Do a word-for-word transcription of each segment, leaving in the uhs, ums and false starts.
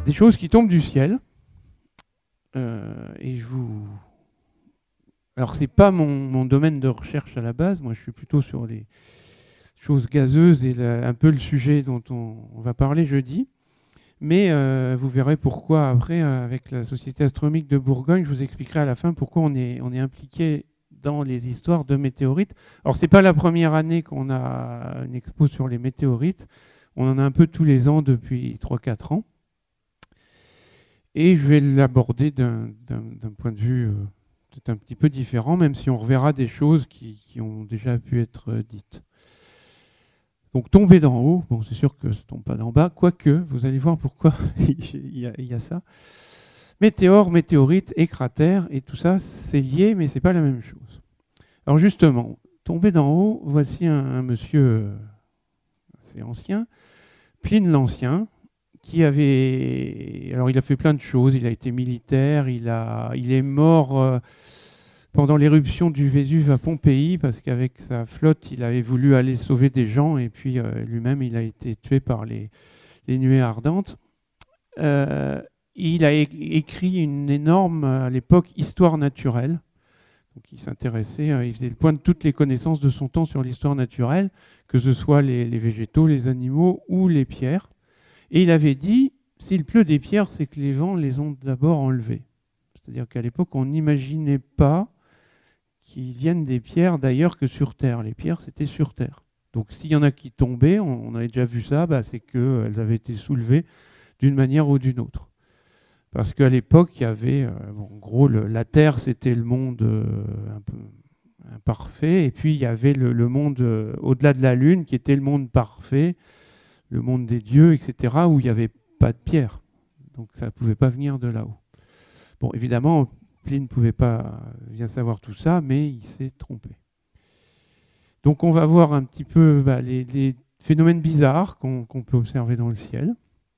des choses qui tombent du ciel. Euh, et je vous... Alors, ce n'est pas mon, mon domaine de recherche à la base. Moi, je suis plutôt sur les choses gazeuses et la, un peu le sujet dont on, on va parler jeudi. Mais euh, vous verrez pourquoi après, euh, avec la Société astronomique de Bourgogne, je vous expliquerai à la fin pourquoi on est, on est impliqué dans les histoires de météorites. Alors, ce n'est pas la première année qu'on a une expo sur les météorites. On en a un peu tous les ans depuis trois quatre ans. Et je vais l'aborder d'un, d'un, d'un point de vue euh, peut-être un petit peu différent, même si on reverra des choses qui, qui ont déjà pu être euh, dites. Donc tomber d'en haut, bon, c'est sûr que ça ne tombe pas d'en bas, quoique, vous allez voir pourquoi il, y a, il y a ça. Météores, météorites et cratères, et tout ça, c'est lié, mais ce n'est pas la même chose. Alors justement, tomber d'en haut, voici un, un monsieur assez ancien, Pline l'Ancien, qui avait... Alors il a fait plein de choses, il a été militaire, il, a, il est mort... Euh, pendant l'éruption du Vésuve à Pompéi, parce qu'avec sa flotte, il avait voulu aller sauver des gens, et puis euh, lui-même, il a été tué par les, les nuées ardentes. Euh, il a é écrit une énorme, à l'époque, histoire naturelle. Donc, il s'intéressait, euh, il faisait le point de toutes les connaissances de son temps sur l'histoire naturelle, que ce soit les, les végétaux, les animaux ou les pierres. Et il avait dit, s'il pleut des pierres, c'est que les vents les ont d'abord enlevées. C'est-à-dire qu'à l'époque, on n'imaginait pas qui viennent des pierres d'ailleurs que sur Terre. Les pierres, c'était sur Terre. Donc s'il y en a qui tombaient, on, on avait déjà vu ça, bah, c'est qu'elles avaient été soulevées d'une manière ou d'une autre. Parce qu'à l'époque, il y avait, euh, bon, en gros, le, la Terre, c'était le monde euh, un peu imparfait, et puis il y avait le, le monde euh, au-delà de la Lune, qui était le monde parfait, le monde des dieux, et cetera, où il n'y avait pas de pierre. Donc ça ne pouvait pas venir de là-haut. Bon, évidemment, Pline ne pouvait pas bien savoir tout ça, mais il s'est trompé. Donc on va voir un petit peu bah, les, les phénomènes bizarres qu'on qu'on peut observer dans le ciel.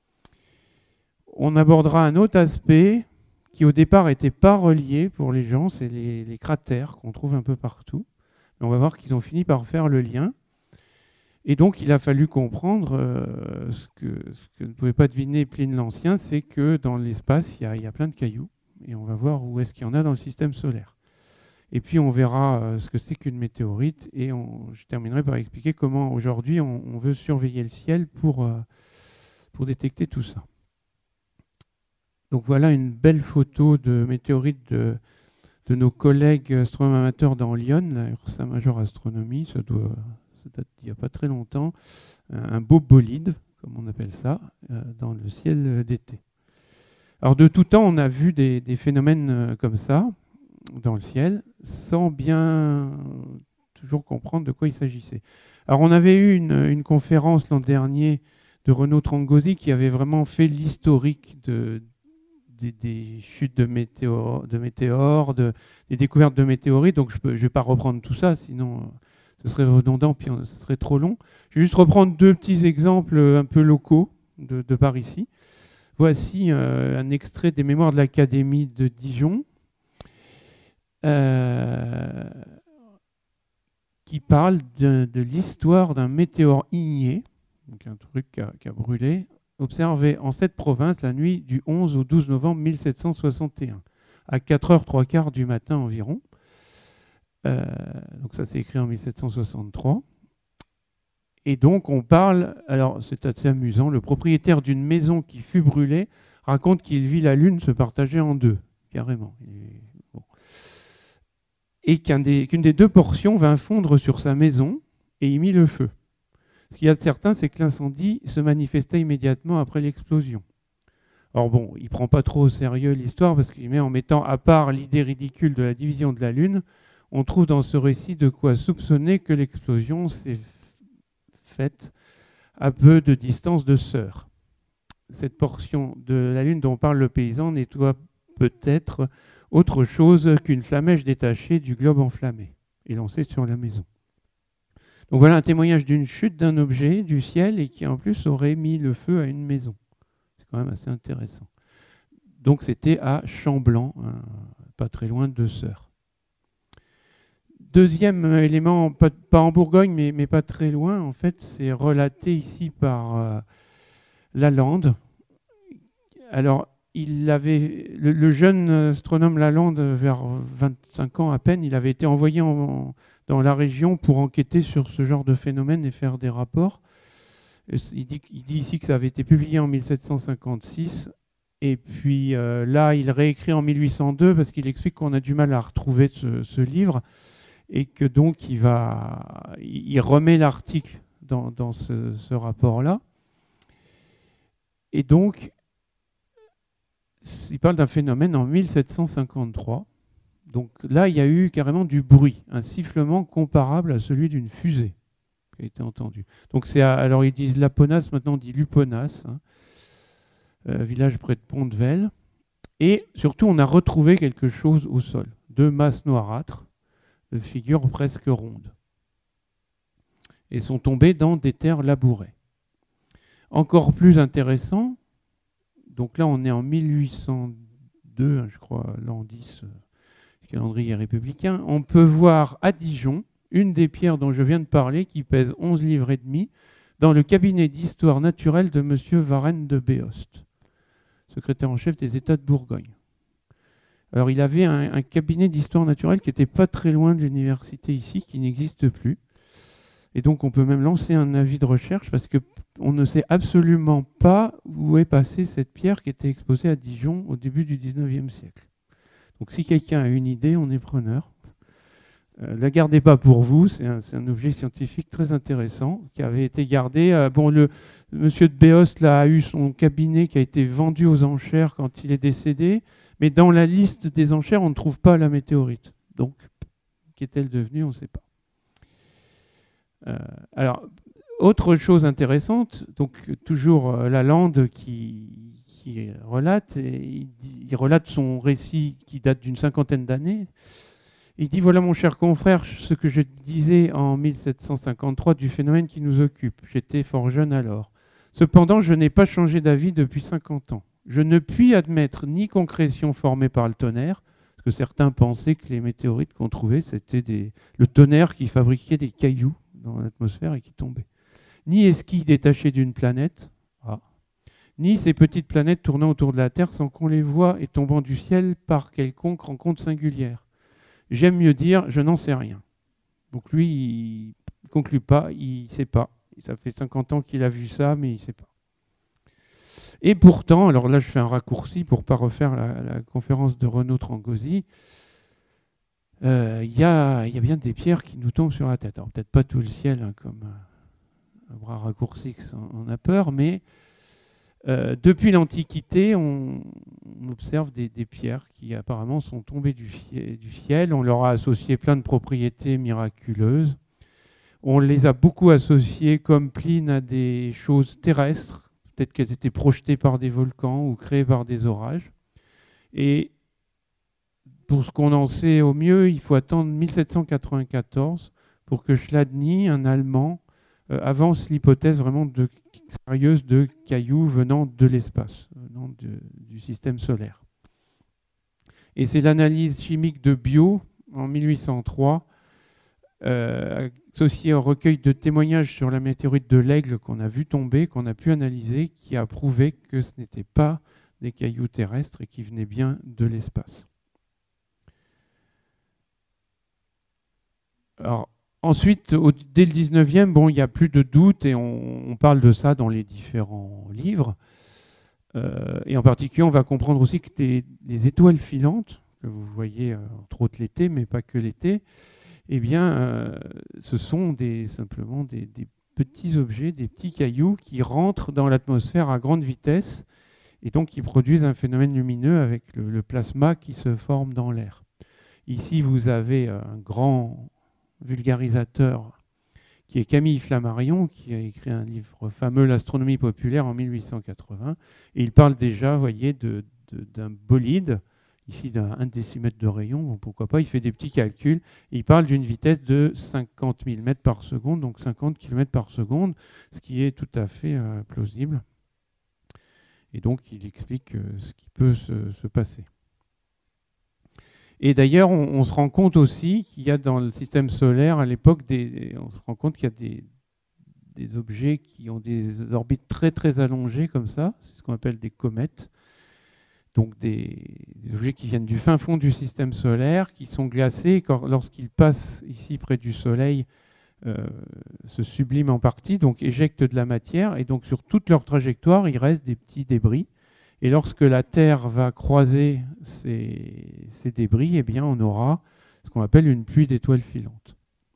On abordera un autre aspect qui au départ n'était pas relié pour les gens, c'est les, les cratères qu'on trouve un peu partout. Mais on va voir qu'ils ont fini par faire le lien. Et donc il a fallu comprendre euh, ce, que, ce que ne pouvait pas deviner Pline l'Ancien, c'est que dans l'espace, il y, y a plein de cailloux. Et on va voir où est-ce qu'il y en a dans le système solaire. Et puis on verra euh, ce que c'est qu'une météorite, et on, je terminerai par expliquer comment aujourd'hui on, on veut surveiller le ciel pour, euh, pour détecter tout ça. Donc voilà une belle photo de météorite de, de nos collègues astronomes amateurs dans Lyon, la Ursa Major Astronomie, ça, doit, ça date d'il n'y a pas très longtemps, un, un beau bolide, comme on appelle ça, euh, dans le ciel d'été. Alors de tout temps, on a vu des, des phénomènes comme ça dans le ciel, sans bien toujours comprendre de quoi il s'agissait. Alors on avait eu une, une conférence l'an dernier de Renaud Trangosi qui avait vraiment fait l'historique de, des, des chutes de météores, de météores de, des découvertes de météorites, donc je ne vais pas reprendre tout ça, sinon ce serait redondant, puis ce serait trop long. Je vais juste reprendre deux petits exemples un peu locaux de, de par ici. Voici euh, un extrait des mémoires de l'Académie de Dijon euh, qui parle de, de l'histoire d'un météore igné, donc un truc qui a, qui a brûlé, observé en cette province la nuit du onze au douze novembre mille sept cent soixante et un, à quatre heures trois quarts du matin environ. Euh, donc ça c'est écrit en mille sept cent soixante-trois. Et donc on parle, alors c'est assez amusant, le propriétaire d'une maison qui fut brûlée raconte qu'il vit la Lune se partager en deux, carrément. Et, bon. Et qu'un des, qu'une des deux portions vint fondre sur sa maison et y mit le feu. Ce qu'il y a de certain, c'est que l'incendie se manifestait immédiatement après l'explosion. Alors bon, il ne prend pas trop au sérieux l'histoire parce qu'il met en mettant à part l'idée ridicule de la division de la Lune, on trouve dans ce récit de quoi soupçonner que l'explosion s'est faite à peu de distance de Sœur. Cette portion de la Lune dont parle le paysan nettoie peut-être autre chose qu'une flamèche détachée du globe enflammé et lancée sur la maison. Donc voilà un témoignage d'une chute d'un objet du ciel et qui en plus aurait mis le feu à une maison. C'est quand même assez intéressant. Donc c'était à Chamblanc, hein, pas très loin de Sœur. Deuxième élément, pas, pas en Bourgogne, mais, mais pas très loin, en fait, c'est relaté ici par euh, Lalande, alors, il avait, le, le jeune astronome Lalande, vers vingt-cinq ans à peine, il avait été envoyé en, dans la région pour enquêter sur ce genre de phénomène et faire des rapports. Il dit, il dit ici que ça avait été publié en mille sept cent cinquante-six. Et puis euh, là, il réécrit en mille huit cent deux parce qu'il explique qu'on a du mal à retrouver ce, ce livre et que donc il, va, il remet l'article dans, dans ce, ce rapport-là. Et donc, il parle d'un phénomène en mille sept cent cinquante-trois. Donc là, il y a eu carrément du bruit, un sifflement comparable à celui d'une fusée qui a été entendu. Donc c'est à, alors ils disent Laponas, maintenant on dit Luponas, hein, euh, village près de Pont-de-Vel. Et surtout, on a retrouvé quelque chose au sol, deux masses noirâtres de figures presque rondes, et sont tombées dans des terres labourées. Encore plus intéressant, donc là on est en mille huit cent deux, je crois, l'an dix, du calendrier républicain, on peut voir à Dijon une des pierres dont je viens de parler, qui pèse onze livres et demi, dans le cabinet d'histoire naturelle de M. Varenne de Béost, secrétaire en chef des États de Bourgogne. Alors il avait un, un cabinet d'histoire naturelle qui n'était pas très loin de l'université ici, qui n'existe plus. Et donc on peut même lancer un avis de recherche parce qu'on ne sait absolument pas où est passée cette pierre qui était exposée à Dijon au début du dix-neuvième siècle. Donc si quelqu'un a une idée, on est preneur. Euh, la gardez pas pour vous, c'est un, un objet scientifique très intéressant qui avait été gardé. Euh, bon, le monsieur de Béost là, a eu son cabinet qui a été vendu aux enchères quand il est décédé, mais dans la liste des enchères, on ne trouve pas la météorite. Donc, qu'est-elle devenue, on ne sait pas. Euh, alors, autre chose intéressante, donc toujours euh, Lalande qui, qui relate, et il, dit, il relate son récit qui date d'une cinquantaine d'années. Il dit, voilà mon cher confrère, ce que je disais en mille sept cent cinquante-trois du phénomène qui nous occupe. J'étais fort jeune alors. Cependant, je n'ai pas changé d'avis depuis cinquante ans. Je ne puis admettre ni concrétion formée par le tonnerre, parce que certains pensaient que les météorites qu'on trouvait, c'était des... le tonnerre qui fabriquait des cailloux dans l'atmosphère et qui tombaient. Ni esquilles détachées d'une planète, ah. Ni ces petites planètes tournant autour de la Terre sans qu'on les voie et tombant du ciel par quelconque rencontre singulière. J'aime mieux dire, je n'en sais rien. Donc lui, il ne conclut pas, il ne sait pas. Ça fait cinquante ans qu'il a vu ça, mais il ne sait pas. Et pourtant, alors là je fais un raccourci pour ne pas refaire la, la conférence de Renaud Trangosi, il euh, y, y a bien des pierres qui nous tombent sur la tête. Alors peut-être pas tout le ciel, hein, comme un bras raccourci qui en a peur, mais euh, depuis l'Antiquité, on, on observe des, des pierres qui apparemment sont tombées du, du ciel. On leur a associé plein de propriétés miraculeuses. On les a beaucoup associées, comme Pline, à des choses terrestres. Peut-être qu'elles étaient projetées par des volcans ou créées par des orages. Et pour ce qu'on en sait au mieux, il faut attendre mille sept cent quatre-vingt-quatorze pour que Chladni, un Allemand, euh, avance l'hypothèse vraiment de, sérieuse de cailloux venant de l'espace, venant de, du système solaire. Et c'est l'analyse chimique de Biot, en mille huit cent trois, euh, associée au recueil de témoignages sur la météorite de l'Aigle qu'on a vu tomber, qu'on a pu analyser, qui a prouvé que ce n'était pas des cailloux terrestres et qui venaient bien de l'espace. Alors, ensuite, au, dès le dix-neuvième, bon, il n'y a plus de doute et on, on parle de ça dans les différents livres. Euh, et en particulier, on va comprendre aussi que des, des étoiles filantes, que vous voyez euh, entre autres l'été, mais pas que l'été, eh bien, euh, ce sont des, simplement des, des petits objets, des petits cailloux qui rentrent dans l'atmosphère à grande vitesse et donc qui produisent un phénomène lumineux avec le, le plasma qui se forme dans l'air. Ici, vous avez un grand vulgarisateur qui est Camille Flammarion, qui a écrit un livre fameux, L'astronomie populaire, en mille huit cent quatre-vingts. Et il parle déjà, vous voyez, de, de, d'un bolide, ici d'un décimètre de rayon, bon, pourquoi pas, il fait des petits calculs. Et il parle d'une vitesse de cinquante mille mètres par seconde, donc cinquante kilomètres par seconde, ce qui est tout à fait euh, plausible. Et donc, il explique euh, ce qui peut se, se passer. Et d'ailleurs, on, on se rend compte aussi qu'il y a dans le système solaire, à l'époque, des, on se rend compte qu'il y a des, des objets qui ont des orbites très très allongées comme ça, c'est ce qu'on appelle des comètes. donc des, des objets qui viennent du fin fond du système solaire, qui sont glacés lorsqu'ils passent ici près du Soleil, euh, se subliment en partie, donc éjectent de la matière, et donc sur toute leur trajectoire, il reste des petits débris. Et lorsque la Terre va croiser ces, ces débris, eh bien, on aura ce qu'on appelle une pluie d'étoiles filantes.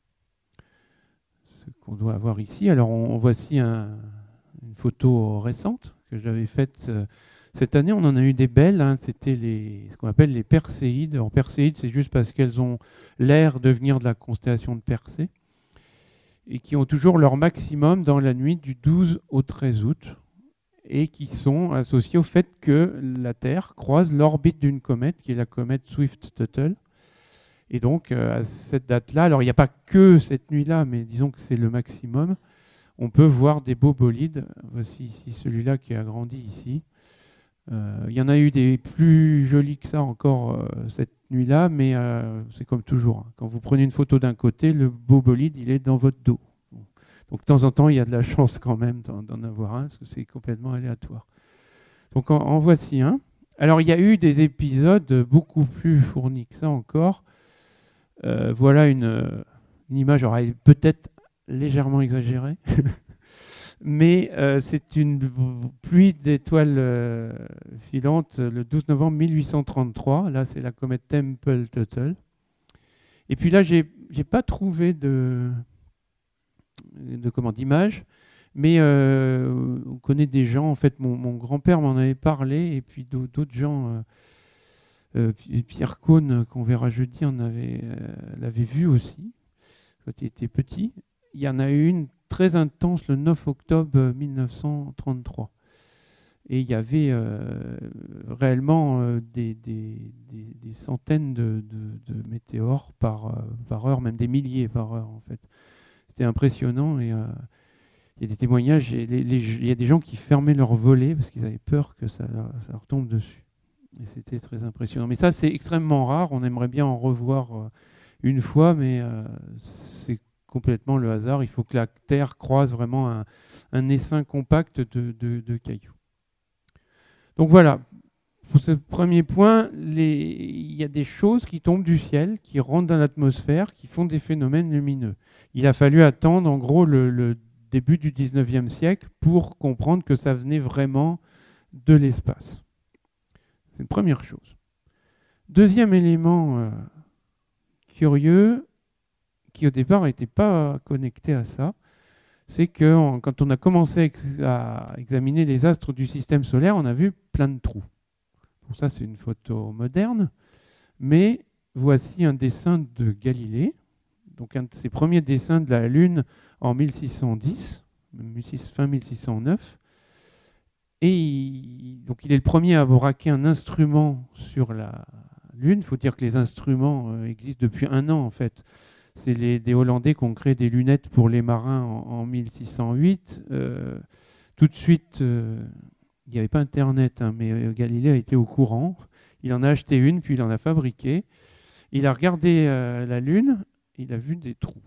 Ce qu'on doit avoir ici. Alors, on, on voici un, une photo récente que j'avais faite euh, cette année. On en a eu des belles. Hein. C'était les, ce qu'on appelle les Perséides. Alors, Perséides, c'est juste parce qu'elles ont l'air de venir de la constellation de Persée et qui ont toujours leur maximum dans la nuit du douze au treize août. Et qui sont associés au fait que la Terre croise l'orbite d'une comète, qui est la comète Swift-Tuttle. Et donc, euh, à cette date-là, alors il n'y a pas que cette nuit-là, mais disons que c'est le maximum, on peut voir des beaux bolides. Voici ici celui-là qui est agrandi ici. Euh, il y en a eu des plus jolis que ça encore euh, cette nuit-là, mais euh, c'est comme toujours. Hein. Quand vous prenez une photo d'un côté, le beau bolide, il est dans votre dos. Donc de temps en temps, il y a de la chance quand même d'en avoir un, parce que c'est complètement aléatoire. Donc en, en voici un. Alors il y a eu des épisodes beaucoup plus fournis que ça encore. Euh, voilà une, une image, alors elle est peut-être légèrement exagérée, mais euh, c'est une pluie d'étoiles euh, filantes le douze novembre mille huit cent trente-trois. Là, c'est la comète Tempel-Tuttle. Et puis là, j'ai j'ai pas trouvé de... de comment d'image, mais euh, on connaît des gens, en fait, mon, mon grand-père m'en avait parlé, et puis d'autres gens, euh, euh, Pierre Cohn, qu'on verra jeudi, on avait, euh, l'avait vu aussi, quand il était petit. Il y en a eu une très intense le neuf octobre mille neuf cent trente-trois. Et il y avait euh, réellement euh, des, des, des, des centaines de, de, de météores par, euh, par heure, même des milliers par heure, en fait. C'était impressionnant et euh, il y a des témoignages, et les, les, il y a des gens qui fermaient leur volet parce qu'ils avaient peur que ça, ça leur tombe dessus. Et c'était très impressionnant. Mais ça, c'est extrêmement rare. On aimerait bien en revoir euh, une fois, mais euh, c'est complètement le hasard. Il faut que la Terre croise vraiment un, un essaim compact de, de, de cailloux. Donc voilà. Pour ce premier point, les... il y a des choses qui tombent du ciel, qui rentrent dans l'atmosphère, qui font des phénomènes lumineux. Il a fallu attendre en gros le, le début du dix-neuvième siècle pour comprendre que ça venait vraiment de l'espace. C'est une première chose. Deuxième élément euh, curieux, qui au départ n'était pas connecté à ça, c'est que on, quand on a commencé à, ex à examiner les astres du système solaire, on a vu plein de trous. Bon, ça, c'est une photo moderne, mais voici un dessin de Galilée, donc un de ses premiers dessins de la Lune en mille six cent dix, fin mille six cent neuf. Et il, donc il est le premier à braquer un instrument sur la Lune. Il faut dire que les instruments euh, existent depuis un an en fait. C'est des Hollandais qui ont créé des lunettes pour les marins en, en mille six cent huit. Euh, tout de suite, euh, il n'y avait pas Internet, hein, mais euh, Galilée a été au courant. Il en a acheté une, puis il en a fabriqué. Il a regardé euh, la Lune, il a vu des trous.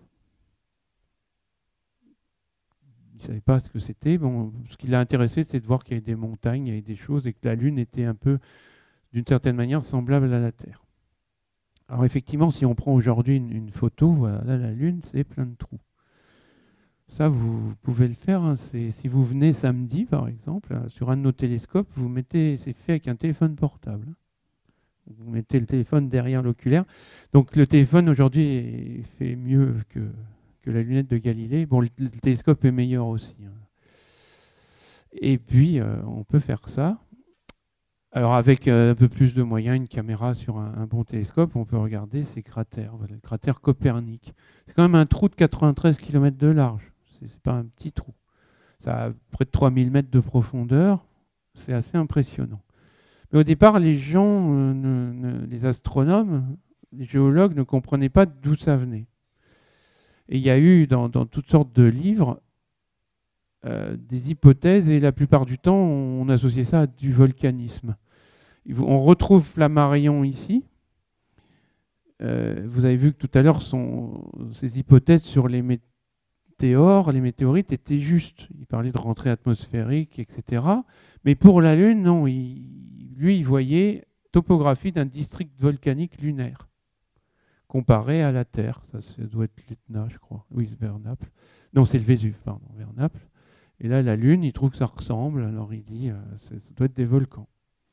Il ne savait pas ce que c'était. Bon, ce qui l'a intéressé, c'est de voir qu'il y avait des montagnes, il y avait des choses, et que la Lune était un peu, d'une certaine manière, semblable à la Terre. Alors effectivement, si on prend aujourd'hui une, une photo, voilà, là, la Lune, c'est plein de trous. Ça, vous, vous pouvez le faire. Hein, si vous venez samedi, par exemple, hein, sur un de nos télescopes, vous mettez, c'est fait avec un téléphone portable. Vous mettez le téléphone derrière l'oculaire. Donc le téléphone, aujourd'hui, fait mieux que, que la lunette de Galilée. Bon, le, le télescope est meilleur aussi. Hein. Et puis, euh, on peut faire ça. Alors avec euh, un peu plus de moyens, une caméra sur un, un bon télescope, on peut regarder ces cratères. Voilà, le cratère Copernic. C'est quand même un trou de quatre-vingt-treize kilomètres de large. Ce n'est pas un petit trou. Ça a près de trois mille mètres de profondeur. C'est assez impressionnant. Mais au départ, les gens, euh, ne, ne, les astronomes, les géologues ne comprenaient pas d'où ça venait. Et il y a eu dans, dans toutes sortes de livres euh, des hypothèses, et la plupart du temps, on, on associait ça à du volcanisme. On retrouve Flammarion ici. Euh, vous avez vu que tout à l'heure, ces hypothèses sur les météores, les météorites étaient justes. Il parlait de rentrée atmosphérique, et cetera. Mais pour la Lune, non. Il, lui, il voyait topographie d'un district volcanique lunaire comparé à la Terre. Ça, ça doit être l'Etna, je crois. Oui, vers Naples. Non, c'est le Vésuve, pardon, vers Naples. Et là, la Lune, il trouve que ça ressemble. Alors il dit, euh, ça, ça doit être des volcans.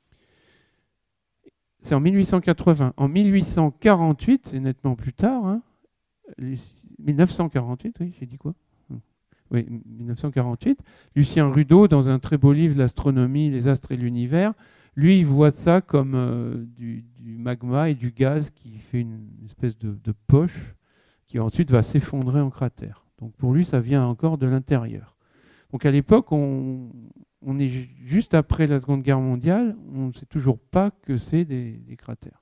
C'est en mille huit cent quatre-vingts. En mille huit cent quarante-huit, c'est nettement plus tard, hein, mille neuf cent quarante-huit, oui, j'ai dit quoi? Oui, mille neuf cent quarante-huit. Lucien Rudeau, dans un très beau livre, L'astronomie, les astres et l'univers, lui, il voit ça comme euh, du, du magma et du gaz qui fait une espèce de, de poche qui ensuite va s'effondrer en cratère. Donc pour lui, ça vient encore de l'intérieur. Donc à l'époque, on, on est juste après la Seconde Guerre mondiale, on ne sait toujours pas que c'est des, des cratères.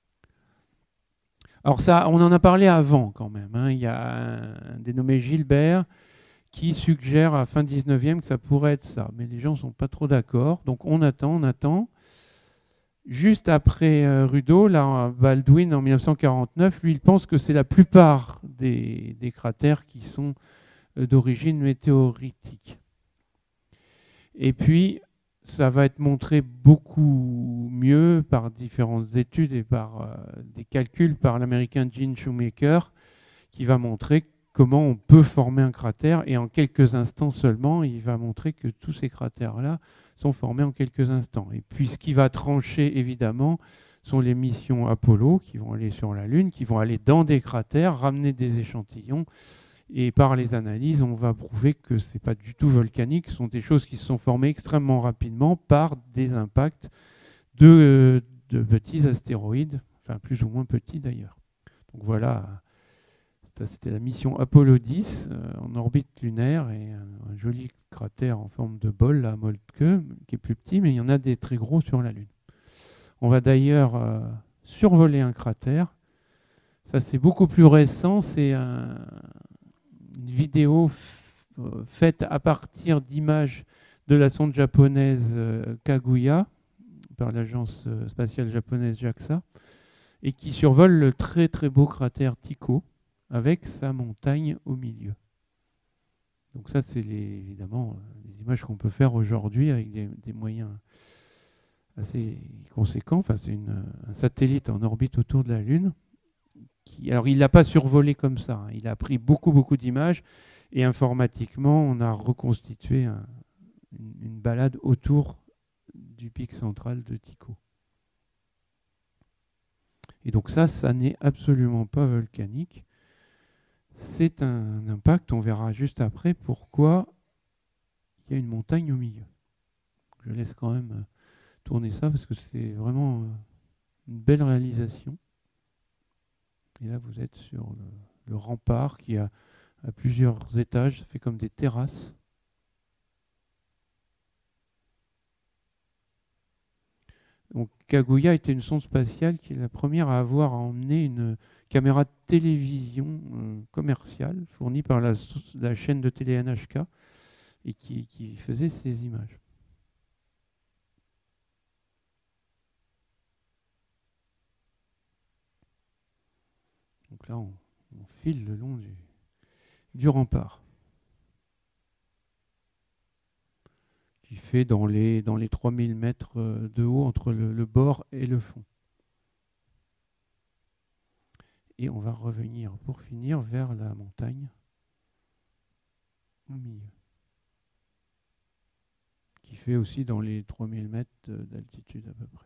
Alors ça, on en a parlé avant quand même, hein. Il y a un, un dénommé Gilbert qui suggère à la fin dix-neuvième que ça pourrait être ça. Mais les gens ne sont pas trop d'accord. Donc on attend, on attend. Juste après euh, Rudeau, là, Baldwin en mille neuf cent quarante-neuf, lui, il pense que c'est la plupart des, des cratères qui sont euh, d'origine météoritique. Et puis, ça va être montré beaucoup mieux par différentes études et par euh, des calculs par l'américain Gene Shoemaker, qui va montrer comment on peut former un cratère. Et en quelques instants seulement, il va montrer que tous ces cratères-là sont formés en quelques instants. Et puis, ce qui va trancher, évidemment, sont les missions Apollo, qui vont aller sur la Lune, qui vont aller dans des cratères, ramener des échantillons. Et par les analyses, on va prouver que ce n'est pas du tout volcanique. Ce sont des choses qui se sont formées extrêmement rapidement par des impacts de, de petits astéroïdes, enfin plus ou moins petits d'ailleurs. Donc voilà, ça c'était la mission Apollo dix euh, en orbite lunaire et un, un joli cratère en forme de bol, la Moltke, qui est plus petit, mais il y en a des très gros sur la Lune. On va d'ailleurs euh, survoler un cratère. Ça c'est beaucoup plus récent, c'est un une vidéo faite à partir d'images de la sonde japonaise euh, Kaguya par l'agence euh, spatiale japonaise JAXA et qui survole le très très beau cratère Tycho avec sa montagne au milieu. Donc ça c'est les, évidemment les images qu'on peut faire aujourd'hui avec des, des moyens assez conséquents. Enfin, c'est une, un satellite en orbite autour de la Lune. Qui, alors il ne l'a pas survolé comme ça, hein. Il a pris beaucoup beaucoup d'images et informatiquement on a reconstitué un, une, une balade autour du pic central de Tycho. Et donc ça, ça n'est absolument pas volcanique. C'est un impact, on verra juste après pourquoi il y a une montagne au milieu. Je laisse quand même tourner ça parce que c'est vraiment une belle réalisation. Et là, vous êtes sur le, le rempart qui a, a plusieurs étages, ça fait comme des terrasses. Donc, Kaguya était une sonde spatiale qui est la première à avoir emmené une caméra de télévision euh, commerciale fournie par la, la chaîne de télé N H K et qui, qui faisait ces images. Donc là, on, on file le long du, du rempart, qui fait dans les, dans les trois mille mètres de haut entre le, le bord et le fond. Et on va revenir pour finir vers la montagne au milieu, qui fait aussi dans les trois mille mètres d'altitude à peu près.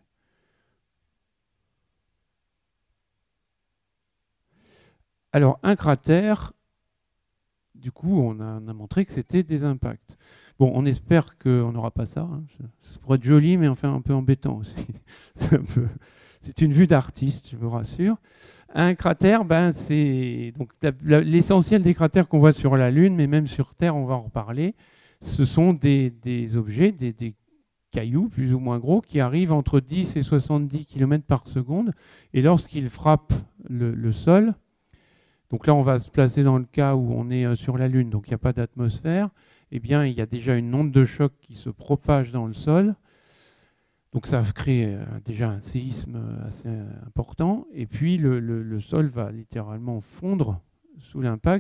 Alors, un cratère, du coup, on a, on a montré que c'était des impacts. Bon, on espère qu'on n'aura pas ça, hein. Ça pourrait être joli, mais enfin un peu embêtant aussi. C'est, un peu, c'est une vue d'artiste, je vous rassure. Un cratère, ben, c'est donc l'essentiel des cratères qu'on voit sur la Lune, mais même sur Terre, on va en reparler. Ce sont des, des objets, des, des cailloux plus ou moins gros, qui arrivent entre dix et soixante-dix kilomètres par seconde. Et lorsqu'ils frappent le, le sol, donc là, on va se placer dans le cas où on est sur la Lune, donc il n'y a pas d'atmosphère. Eh bien, il y a déjà une onde de choc qui se propage dans le sol. Donc ça crée déjà un séisme assez important. Et puis, le, le, le sol va littéralement fondre sous l'impact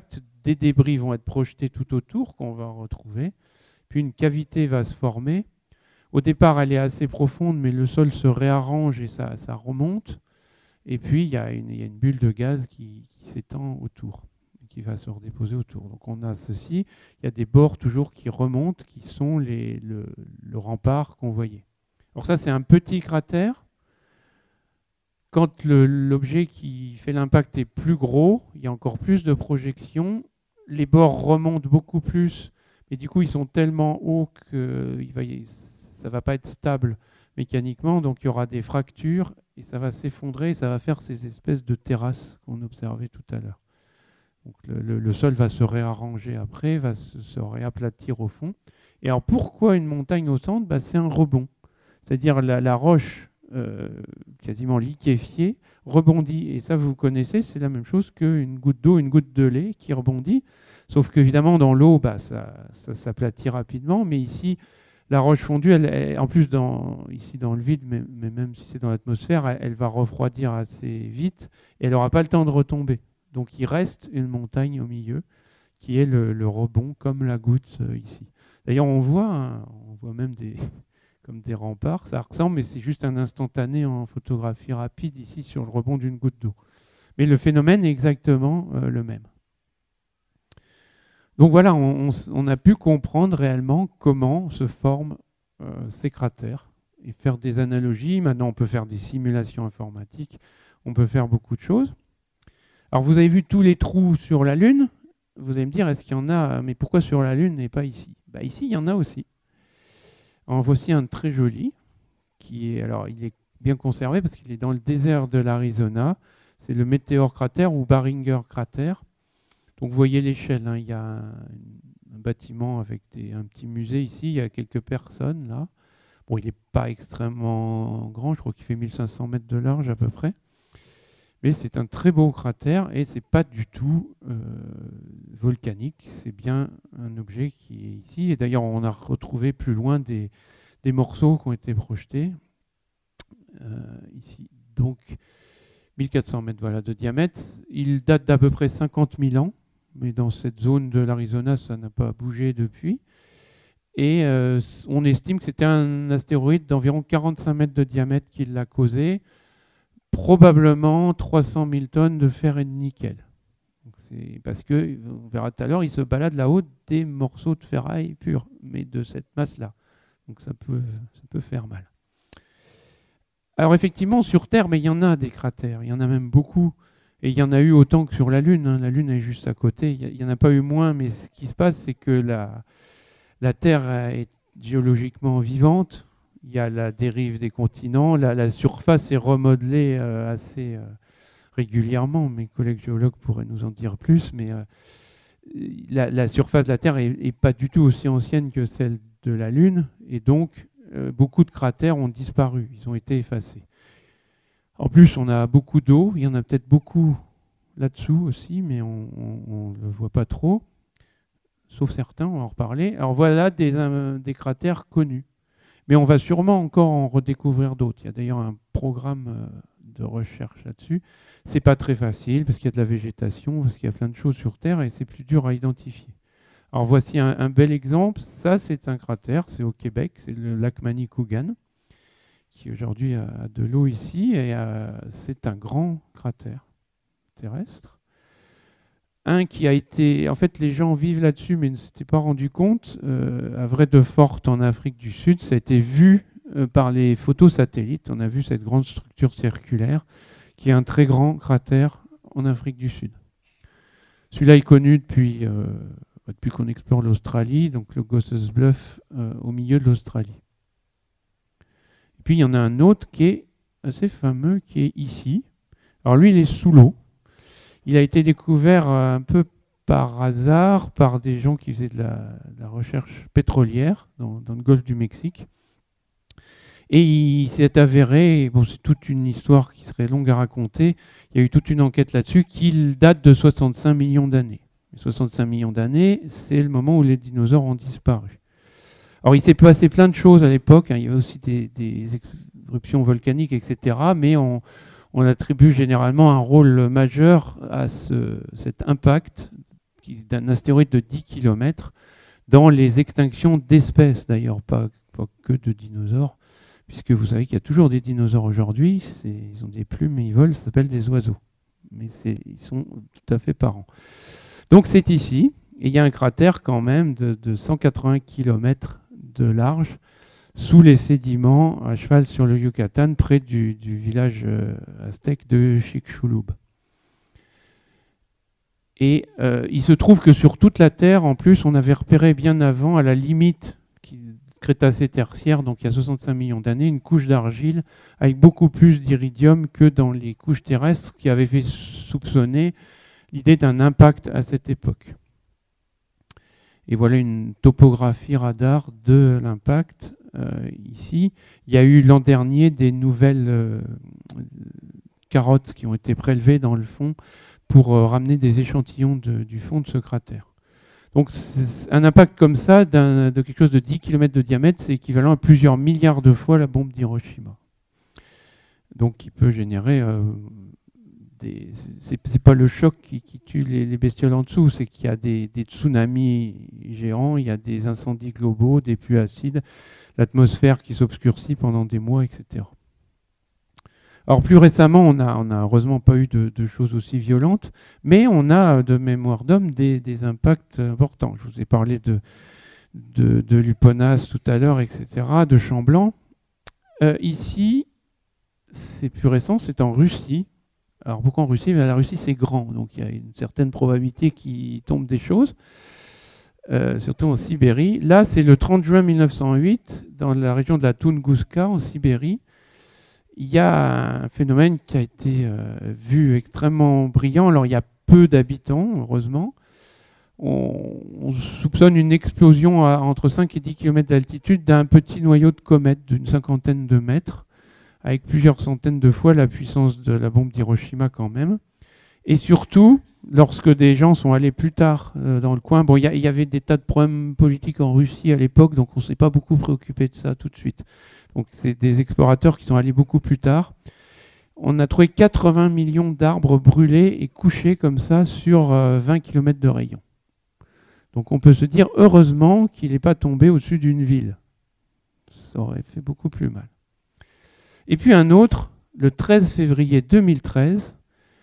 des débris vont être projetés tout autour, qu'on va retrouver. Puis une cavité va se former. Au départ, elle est assez profonde, mais le sol se réarrange et ça, ça remonte. Et puis, il y, y a une bulle de gaz qui, qui s'étend autour, qui va se redéposer autour. Donc, on a ceci. Il y a des bords toujours qui remontent, qui sont les, le, le rempart qu'on voyait. Alors ça, c'est un petit cratère. Quand l'objet qui fait l'impact est plus gros, il y a encore plus de projections. Les bords remontent beaucoup plus, mais du coup, ils sont tellement hauts que il va y, ça ne va pas être stable mécaniquement. Donc, il y aura des fractures et ça va s'effondrer. Ça va faire ces espèces de terrasses qu'on observait tout à l'heure. Donc, le, le, le sol va se réarranger après, va se, se réaplatir au fond. Et alors, pourquoi une montagne au centre? Bah, c'est un rebond. C'est-à-dire la, la roche euh, quasiment liquéfiée rebondit. Et ça, vous connaissez, c'est la même chose qu'une goutte d'eau, une goutte de lait qui rebondit. Sauf qu'évidemment, dans l'eau, bah, ça, ça s'aplatit rapidement. Mais ici, la roche fondue, elle, elle, en plus, dans, ici dans le vide, mais, mais même si c'est dans l'atmosphère, elle, elle va refroidir assez vite et elle n'aura pas le temps de retomber. Donc il reste une montagne au milieu qui est le, le rebond, comme la goutte euh, ici. D'ailleurs, on voit, hein, on voit même des... comme des remparts, ça ressemble, mais c'est juste un instantané en photographie rapide ici sur le rebond d'une goutte d'eau. Mais le phénomène est exactement euh, le même. Donc voilà, on, on, on a pu comprendre réellement comment se forment euh, ces cratères et faire des analogies. Maintenant, on peut faire des simulations informatiques, on peut faire beaucoup de choses. Alors vous avez vu tous les trous sur la Lune. Vous allez me dire, est-ce qu'il y en a, mais pourquoi sur la Lune et pas ici? Bah, ici, il y en a aussi. En voici un très joli, qui est, alors il est bien conservé parce qu'il est dans le désert de l'Arizona. C'est le Meteor Crater ou Barringer Crater. Donc vous voyez l'échelle, hein. Il y a un, un bâtiment avec des, un petit musée ici, il y a quelques personnes là. Bon, il n'est pas extrêmement grand, je crois qu'il fait mille cinq cents mètres de large à peu près. Mais c'est un très beau cratère et c'est pas du tout euh, volcanique. C'est bien un objet qui est ici. Et d'ailleurs, on a retrouvé plus loin des, des morceaux qui ont été projetés euh, ici. Donc, mille quatre cents mètres voilà, de diamètre. Il date d'à peu près cinquante mille ans. Mais dans cette zone de l'Arizona, ça n'a pas bougé depuis. Et euh, on estime que c'était un astéroïde d'environ quarante-cinq mètres de diamètre qui l'a causé. Probablement trois cent mille tonnes de fer et de nickel. C'est parce que, on verra tout à l'heure, il se balade là-haut des morceaux de ferraille purs, mais de cette masse-là. Donc ça peut, ça peut faire mal. Alors effectivement, sur Terre, mais il y en a des cratères, il y en a même beaucoup. Et il y en a eu autant que sur la Lune. Hein. La Lune est juste à côté. Il n'y en a pas eu moins, mais ce qui se passe, c'est que la, la Terre est géologiquement vivante. Il y a la dérive des continents. La, la surface est remodelée euh, assez euh, régulièrement. Mes collègues géologues pourraient nous en dire plus. Mais euh, la, la surface de la Terre n'est pas du tout aussi ancienne que celle de la Lune. Et donc, euh, beaucoup de cratères ont disparu. Ils ont été effacés. En plus, on a beaucoup d'eau. Il y en a peut-être beaucoup là-dessous aussi, mais on ne le voit pas trop. Sauf certains, on va en reparler. Alors voilà des, euh, des cratères connus. Mais on va sûrement encore en redécouvrir d'autres. Il y a d'ailleurs un programme euh, de recherche là-dessus. C'est pas très facile parce qu'il y a de la végétation, parce qu'il y a plein de choses sur Terre et c'est plus dur à identifier. Alors voici un, un bel exemple. Ça, c'est un cratère. C'est au Québec. C'est le lac Manicouagan, qui aujourd'hui a de l'eau ici, et euh, c'est un grand cratère terrestre. Un qui a été... En fait, les gens vivent là-dessus, mais ne s'étaient pas rendus compte. Euh, à Vredefort, en Afrique du Sud, ça a été vu euh, par les photos satellites. On a vu cette grande structure circulaire, qui est un très grand cratère en Afrique du Sud. Celui-là est connu depuis, euh, depuis qu'on explore l'Australie, donc le Gosses Bluff, euh, au milieu de l'Australie. Puis il y en a un autre qui est assez fameux, qui est ici. Alors lui, il est sous l'eau. Il a été découvert un peu par hasard par des gens qui faisaient de la, de la recherche pétrolière dans, dans le golfe du Mexique. Et il s'est avéré, bon, c'est toute une histoire qui serait longue à raconter, il y a eu toute une enquête là-dessus, qu'il date de soixante-cinq millions d'années. soixante-cinq millions d'années, c'est le moment où les dinosaures ont disparu. Alors, il s'est passé plein de choses à l'époque. Hein. Il y avait aussi des, des éruptions volcaniques, et cetera. Mais on, on attribue généralement un rôle majeur à ce, cet impact d'un astéroïde de dix kilomètres dans les extinctions d'espèces, d'ailleurs, pas, pas que de dinosaures, puisque vous savez qu'il y a toujours des dinosaures aujourd'hui, ils ont des plumes et ils volent, ça s'appelle des oiseaux. Mais ils sont tout à fait parents. Donc c'est ici, et il y a un cratère quand même de, de cent quatre-vingts kilomètres de large, sous les sédiments, à cheval sur le Yucatan, près du, du village euh, aztèque de Chicxulub. Et euh, il se trouve que sur toute la Terre, en plus, on avait repéré bien avant, à la limite Crétacé-Tertiaire, donc il y a soixante-cinq millions d'années, une couche d'argile avec beaucoup plus d'iridium que dans les couches terrestres, qui avaient fait soupçonner l'idée d'un impact à cette époque. Et voilà une topographie radar de l'impact. Euh, ici, il y a eu l'an dernier des nouvelles euh, carottes qui ont été prélevées dans le fond pour euh, ramener des échantillons de, du fond de ce cratère. Donc un impact comme ça, de quelque chose de dix kilomètres de diamètre, c'est équivalent à plusieurs milliards de fois la bombe d'Hiroshima. Donc qui peut générer... Euh, des... C'est pas le choc qui, qui tue les, les bestioles en dessous, c'est qu'il y a des, des tsunamis géants, il y a des incendies globaux, des pluies acides, l'atmosphère qui s'obscurcit pendant des mois, et cetera. Alors plus récemment, on n'a on a heureusement pas eu de, de choses aussi violentes, mais on a de mémoire d'homme des, des impacts importants. Je vous ai parlé de, de, de l'Uponas tout à l'heure, et cetera, de Chamblanc. Euh, ici, c'est plus récent, c'est en Russie. Alors pourquoi en Russie? La Russie, c'est grand, donc il y a une certaine probabilité qu'il tombe des choses, euh, surtout en Sibérie. Là, c'est le trente juin mille neuf cent huit, dans la région de la Tunguska, en Sibérie. Il y a un phénomène qui a été euh, vu extrêmement brillant. Alors, il y a peu d'habitants, heureusement. On, on soupçonne une explosion à entre cinq et dix kilomètres d'altitude d'un petit noyau de comète d'une cinquantaine de mètres, avec plusieurs centaines de fois la puissance de la bombe d'Hiroshima quand même. Et surtout, lorsque des gens sont allés plus tard euh, dans le coin, bon, il y, y avait des tas de problèmes politiques en Russie à l'époque, donc on ne s'est pas beaucoup préoccupé de ça tout de suite. Donc c'est des explorateurs qui sont allés beaucoup plus tard. On a trouvé quatre-vingts millions d'arbres brûlés et couchés comme ça sur euh, vingt kilomètres de rayon. Donc on peut se dire heureusement qu'il n'est pas tombé au-dessus d'une ville. Ça aurait fait beaucoup plus mal. Et puis un autre, le treize février deux mille treize,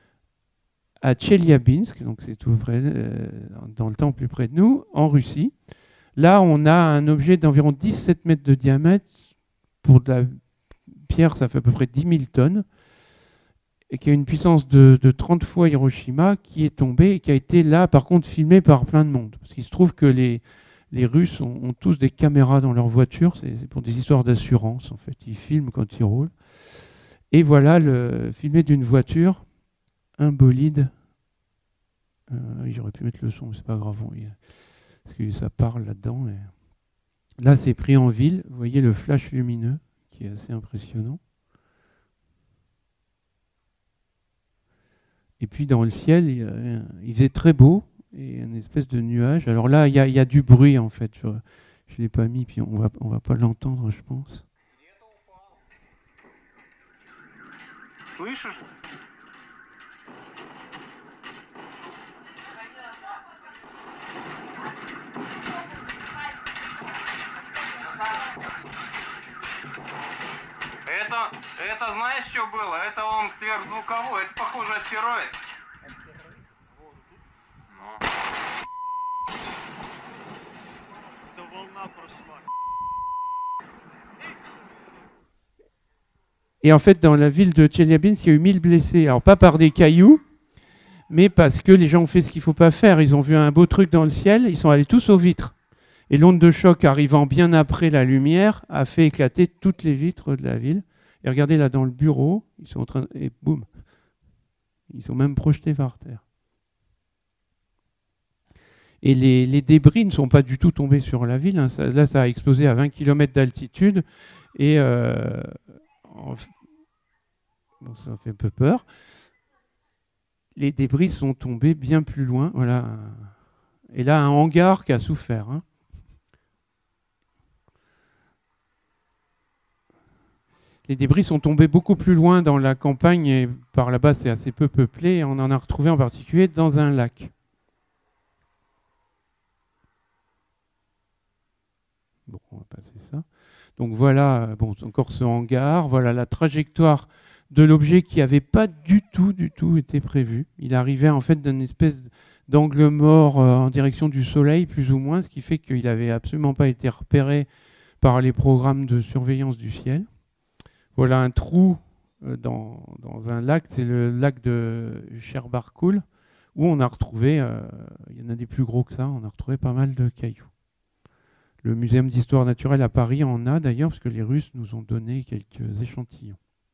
à Tcheliabinsk, donc c'est tout près, euh, dans le temps plus près de nous, en Russie. Là, on a un objet d'environ dix-sept mètres de diamètre. Pour de la pierre, ça fait à peu près dix mille tonnes, et qui a une puissance de, de trente fois Hiroshima, qui est tombé et qui a été là, par contre, filmé par plein de monde. Parce qu'il se trouve que les, les Russes ont, ont tous des caméras dans leur voiture, c'est pour des histoires d'assurance, en fait. Ils filment quand ils roulent. Et voilà, le filmé d'une voiture, un bolide. Euh, J'aurais pu mettre le son, mais c'est pas grave, parce que ça parle là-dedans. Et... Là, c'est pris en ville. Vous voyez le flash lumineux, qui est assez impressionnant. Et puis, dans le ciel, il, il faisait très beau, et une espèce de nuage. Alors là, il y a, il y a du bruit, en fait. Je ne l'ai pas mis, puis on va, on va pas l'entendre, je pense. Слышишь? Это, это знаешь, что было? Это он сверхзвуковой, это похоже астероид. Ну. Это волна прошла. Et en fait, dans la ville de Tcheliabinsk, il y a eu mille blessés. Alors, pas par des cailloux, mais parce que les gens ont fait ce qu'il ne faut pas faire. Ils ont vu un beau truc dans le ciel, ils sont allés tous aux vitres. Et l'onde de choc, arrivant bien après la lumière, a fait éclater toutes les vitres de la ville. Et regardez là dans le bureau, ils sont en train de... Et boum, ils sont même projetés par terre. Et les, les débris ne sont pas du tout tombés sur la ville. Hein. Ça, là, ça a explosé à vingt kilomètres d'altitude. Et euh, en... bon, ça fait un peu peur. Les débris sont tombés bien plus loin. Voilà. Et là, un hangar qui a souffert. Hein. Les débris sont tombés beaucoup plus loin dans la campagne et par là-bas, c'est assez peu peuplé. Et on en a retrouvé en particulier dans un lac. Bon, on va passer ça. Donc voilà, bon, encore ce hangar. Voilà la trajectoire de l'objet qui n'avait pas du tout, du tout été prévu. Il arrivait en fait d'une espèce d'angle mort euh, en direction du Soleil, plus ou moins, ce qui fait qu'il n'avait absolument pas été repéré par les programmes de surveillance du ciel. Voilà un trou euh, dans, dans un lac, c'est le lac de Sherbarkul, où on a retrouvé, euh, il y en a des plus gros que ça, on a retrouvé pas mal de cailloux. Le Muséum d'histoire naturelle à Paris en a d'ailleurs, parce que les Russes nous ont donné quelques échantillons.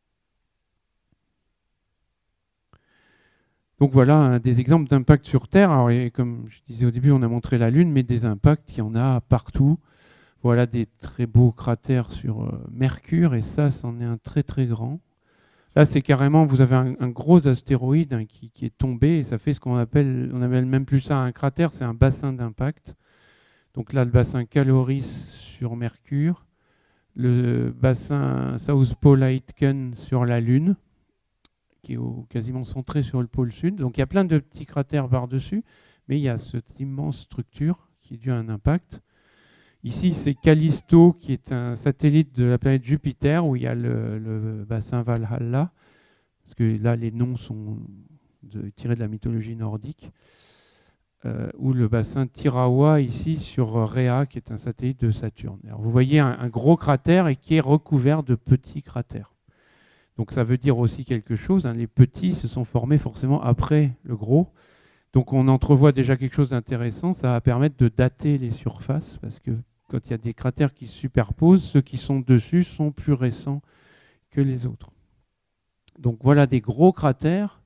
Donc voilà un des exemples d'impact sur Terre. Alors, et comme je disais au début, on a montré la Lune, mais des impacts, il y en a partout. Voilà des très beaux cratères sur euh, Mercure, et ça, c'en est un très très grand. Là, c'est carrément, vous avez un, un gros astéroïde hein, qui, qui est tombé, et ça fait ce qu'on appelle, on appelle même plus ça un cratère, c'est un bassin d'impact. Donc là, le bassin Caloris sur Mercure, le bassin South Pole Aitken sur la Lune, qui est au, quasiment centré sur le pôle sud. Donc il y a plein de petits cratères par-dessus, mais il y a cette immense structure qui est due à un impact. Ici, c'est Callisto, qui est un satellite de la planète Jupiter, où il y a le, le bassin Valhalla, parce que là, les noms sont de, tirés de la mythologie nordique, euh, ou le bassin Tirawa, ici, sur Rhea, qui est un satellite de Saturne. Alors, vous voyez un, un gros cratère et qui est recouvert de petits cratères. Donc ça veut dire aussi quelque chose, hein, les petits se sont formés forcément après le gros. Donc on entrevoit déjà quelque chose d'intéressant, ça va permettre de dater les surfaces, parce que quand il y a des cratères qui se superposent, ceux qui sont dessus sont plus récents que les autres. Donc voilà des gros cratères.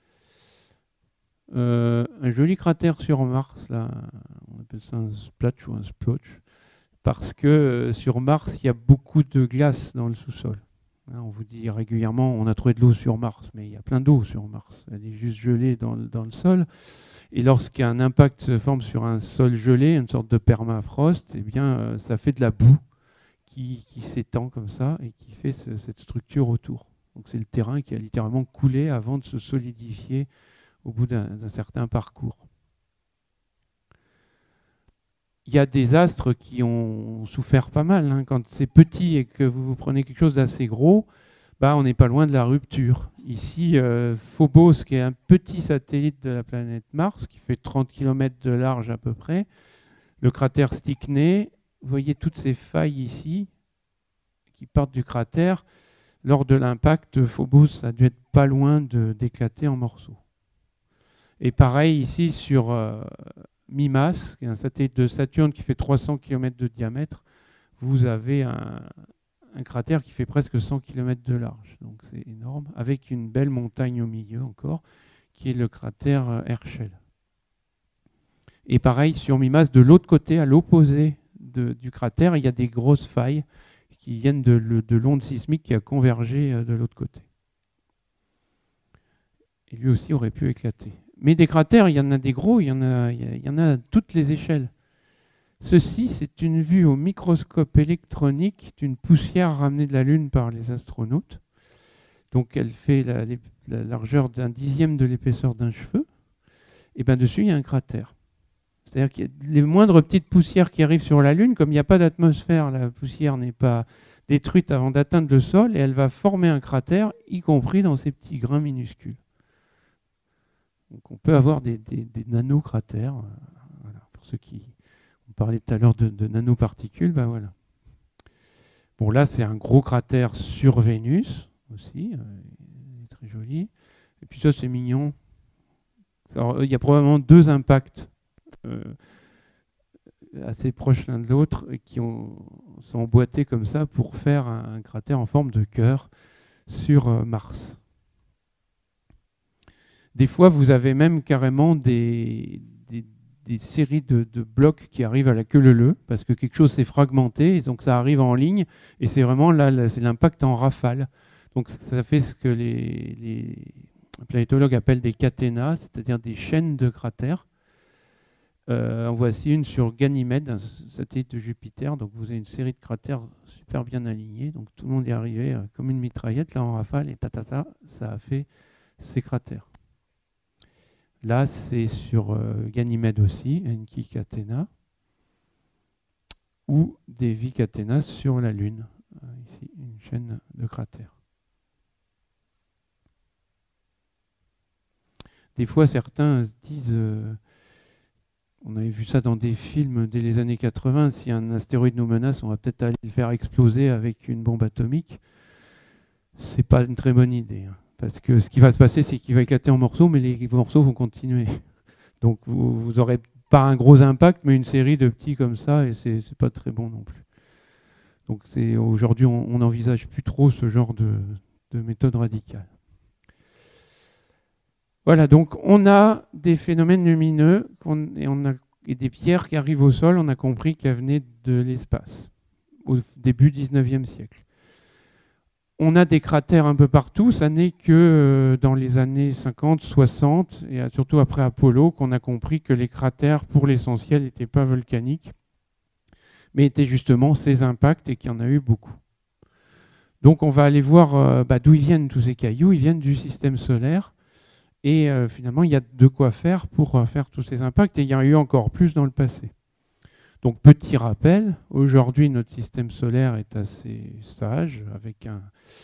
Euh, un joli cratère sur Mars, là, on appelle ça un splatch ou un splotch, parce que euh, sur Mars, il y a beaucoup de glace dans le sous-sol. On vous dit régulièrement, on a trouvé de l'eau sur Mars, mais il y a plein d'eau sur Mars. Elle est juste gelée dans le, dans le sol. Et lorsqu'un impact se forme sur un sol gelé, une sorte de permafrost, eh bien, euh, ça fait de la boue qui, qui s'étend comme ça et qui fait ce, cette structure autour. Donc c'est le terrain qui a littéralement coulé avant de se solidifier au bout d'un, d'un certain parcours. Il y a des astres qui ont souffert pas mal. Hein. Quand c'est petit et que vous, vous prenez quelque chose d'assez gros, bah, on n'est pas loin de la rupture. Ici, euh, Phobos, qui est un petit satellite de la planète Mars, qui fait trente kilomètres de large à peu près, le cratère Stickney, vous voyez toutes ces failles ici qui partent du cratère. Lors de l'impact, Phobos ça a dû être pas loin de, d'éclater en morceaux. Et pareil ici sur... Euh, Mimas, qui est un satellite de Saturne qui fait trois cents kilomètres de diamètre, vous avez un, un cratère qui fait presque cent kilomètres de large. Donc c'est énorme, avec une belle montagne au milieu encore, qui est le cratère Herschel. Et pareil, sur Mimas, de l'autre côté, à l'opposé de, du cratère, il y a des grosses failles qui viennent de, de l'onde sismique qui a convergé de l'autre côté. Et lui aussi aurait pu éclater. Mais des cratères, il y en a des gros, il y en a, il y en a à toutes les échelles. Ceci, c'est une vue au microscope électronique d'une poussière ramenée de la Lune par les astronautes. Donc elle fait la, la largeur d'un dixième de l'épaisseur d'un cheveu. Et bien dessus, il y a un cratère. C'est-à-dire qu'il y a les moindres petites poussières qui arrivent sur la Lune, comme il n'y a pas d'atmosphère, la poussière n'est pas détruite avant d'atteindre le sol, et elle va former un cratère, y compris dans ces petits grains minuscules. Donc on peut avoir des, des, des nanocratères. Euh, voilà. Pour ceux qui ont parlé tout à l'heure de, de nanoparticules, ben voilà. Bon là c'est un gros cratère sur Vénus aussi, euh, il est très joli. Et puis ça c'est mignon. Alors, il y a probablement deux impacts euh, assez proches l'un de l'autre qui ont, sont emboîtés comme ça pour faire un, un cratère en forme de cœur sur euh, Mars. Des fois, vous avez même carrément des, des, des séries de, de blocs qui arrivent à la queue leu-leu, parce que quelque chose s'est fragmenté, et donc ça arrive en ligne, et c'est vraiment là, là c'est l'impact en rafale. Donc ça fait ce que les, les planétologues appellent des caténas, c'est-à-dire des chaînes de cratères. Euh, en voici une sur Ganymède, un satellite de Jupiter. Donc vous avez une série de cratères super bien alignés. Donc tout le monde est arrivé euh, comme une mitraillette là en rafale, et tatata, ça a fait ces cratères. Là, c'est sur euh, Ganymède aussi, Enki Catena. ou des Vicatenas sur la Lune. Ici, une chaîne de cratères. Des fois, certains se disent, euh, on avait vu ça dans des films dès les années quatre-vingts, si un astéroïde nous menace, on va peut-être aller le faire exploser avec une bombe atomique. C'est pas une très bonne idée. Hein, parce que ce qui va se passer, c'est qu'il va éclater en morceaux, mais les morceaux vont continuer. Donc vous, vous aurez pas un gros impact, mais une série de petits comme ça, et c'est c'est pas très bon non plus. Donc aujourd'hui, on n'envisage plus trop ce genre de, de méthode radicale. Voilà, donc on a des phénomènes lumineux on, et, on a, et des pierres qui arrivent au sol, on a compris qu'elles venaient de l'espace, au début du dix-neuvième siècle. On a des cratères un peu partout, ça n'est que dans les années cinquante, soixante, et surtout après Apollo, qu'on a compris que les cratères, pour l'essentiel, n'étaient pas volcaniques, mais étaient justement ces impacts et qu'il y en a eu beaucoup. Donc on va aller voir euh, bah, d'où ils viennent tous ces cailloux, ils viennent du système solaire, et euh, finalement il y a de quoi faire pour euh, faire tous ces impacts, et il y en a eu encore plus dans le passé. Donc petit rappel, aujourd'hui notre système solaire est assez sage, avec un,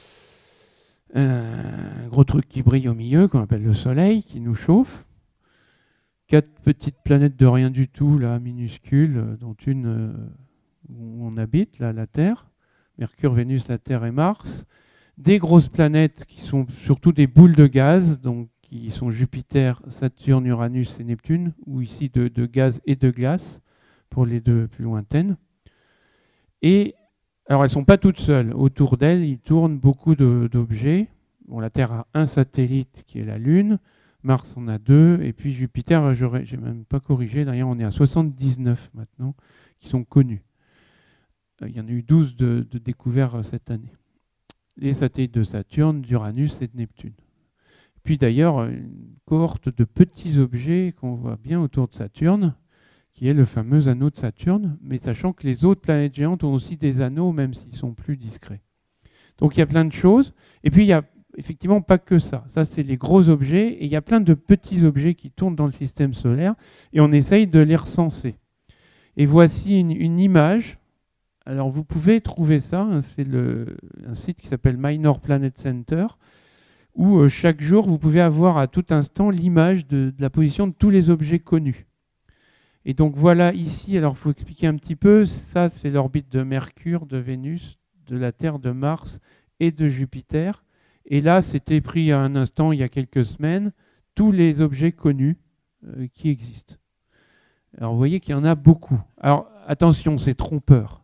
un gros truc qui brille au milieu, qu'on appelle le Soleil, qui nous chauffe. Quatre petites planètes de rien du tout, là, minuscules, dont une euh, où on habite, là, la Terre. Mercure, Vénus, la Terre et Mars. Des grosses planètes qui sont surtout des boules de gaz, donc qui sont Jupiter, Saturne, Uranus et Neptune, ou ici de, de gaz et de glace, pour les deux plus lointaines. Et alors elles ne sont pas toutes seules. Autour d'elles, il tourne beaucoup d'objets. Bon, la Terre a un satellite qui est la Lune, Mars en a deux, et puis Jupiter, je n'ai même pas corrigé, d'ailleurs on est à soixante-dix-neuf maintenant, qui sont connus. Il y en a eu douze de, de découverts cette année. Les satellites de Saturne, d'Uranus et de Neptune. Puis d'ailleurs, une cohorte de petits objets qu'on voit bien autour de Saturne, qui est le fameux anneau de Saturne, mais sachant que les autres planètes géantes ont aussi des anneaux, même s'ils sont plus discrets. Donc il y a plein de choses. Et puis il n'y a effectivement pas que ça. Ça, c'est les gros objets. Et il y a plein de petits objets qui tournent dans le système solaire, et on essaye de les recenser. Et voici une, une image. Alors vous pouvez trouver ça, hein, c'est le, un site qui s'appelle Minor Planet Center, où euh, chaque jour vous pouvez avoir à tout instant l'image de, de la position de tous les objets connus. Et donc voilà ici, alors il faut expliquer un petit peu, ça c'est l'orbite de Mercure, de Vénus, de la Terre, de Mars et de Jupiter. Et là c'était pris à un instant, il y a quelques semaines, tous les objets connus euh, qui existent. Alors vous voyez qu'il y en a beaucoup. Alors attention, c'est trompeur.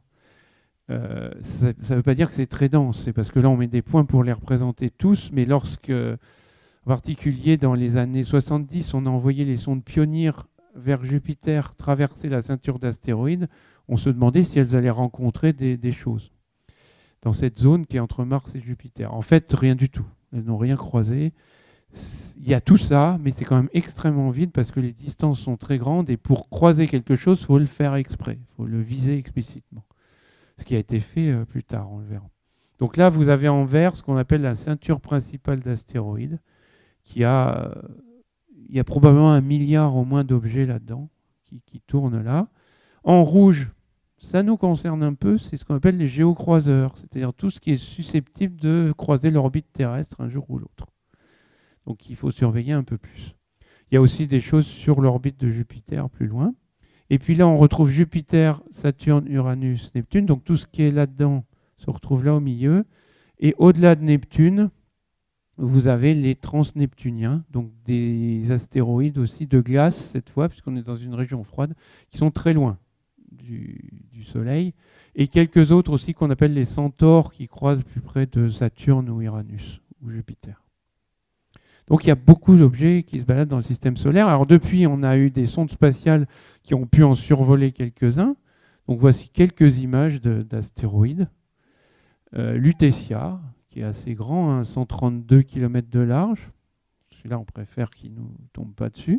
Euh, ça ne veut pas dire que c'est très dense, c'est parce que là on met des points pour les représenter tous, mais lorsque, en particulier dans les années soixante-dix, on a envoyé les sondes Pioneer vers Jupiter, traverser la ceinture d'astéroïdes, on se demandait si elles allaient rencontrer des, des choses dans cette zone qui est entre Mars et Jupiter. En fait, rien du tout. Elles n'ont rien croisé. Il y a tout ça, mais c'est quand même extrêmement vide parce que les distances sont très grandes et pour croiser quelque chose, il faut le faire exprès, il faut le viser explicitement. Ce qui a été fait euh, plus tard, on le verra. Donc là, vous avez en vert ce qu'on appelle la ceinture principale d'astéroïdes, qui a, euh, il y a probablement un milliard au moins d'objets là-dedans, qui, qui tournent là. En rouge, ça nous concerne un peu, c'est ce qu'on appelle les géocroiseurs, c'est-à-dire tout ce qui est susceptible de croiser l'orbite terrestre un jour ou l'autre. Donc il faut surveiller un peu plus. Il y a aussi des choses sur l'orbite de Jupiter plus loin. Et puis là, on retrouve Jupiter, Saturne, Uranus, Neptune. Donc tout ce qui est là-dedans se retrouve là au milieu. Et au-delà de Neptune, vous avez les transneptuniens, donc des astéroïdes aussi de glace cette fois, puisqu'on est dans une région froide, qui sont très loin du, du Soleil. Et quelques autres aussi qu'on appelle les centaures, qui croisent plus près de Saturne ou Uranus ou Jupiter. Donc il y a beaucoup d'objets qui se baladent dans le système solaire. Alors depuis, on a eu des sondes spatiales qui ont pu en survoler quelques-uns. Donc voici quelques images d'astéroïdes. Euh, Lutetia, qui est assez grand, hein, cent trente-deux kilomètres de large. Celui-là, on préfère qu'il ne nous tombe pas dessus.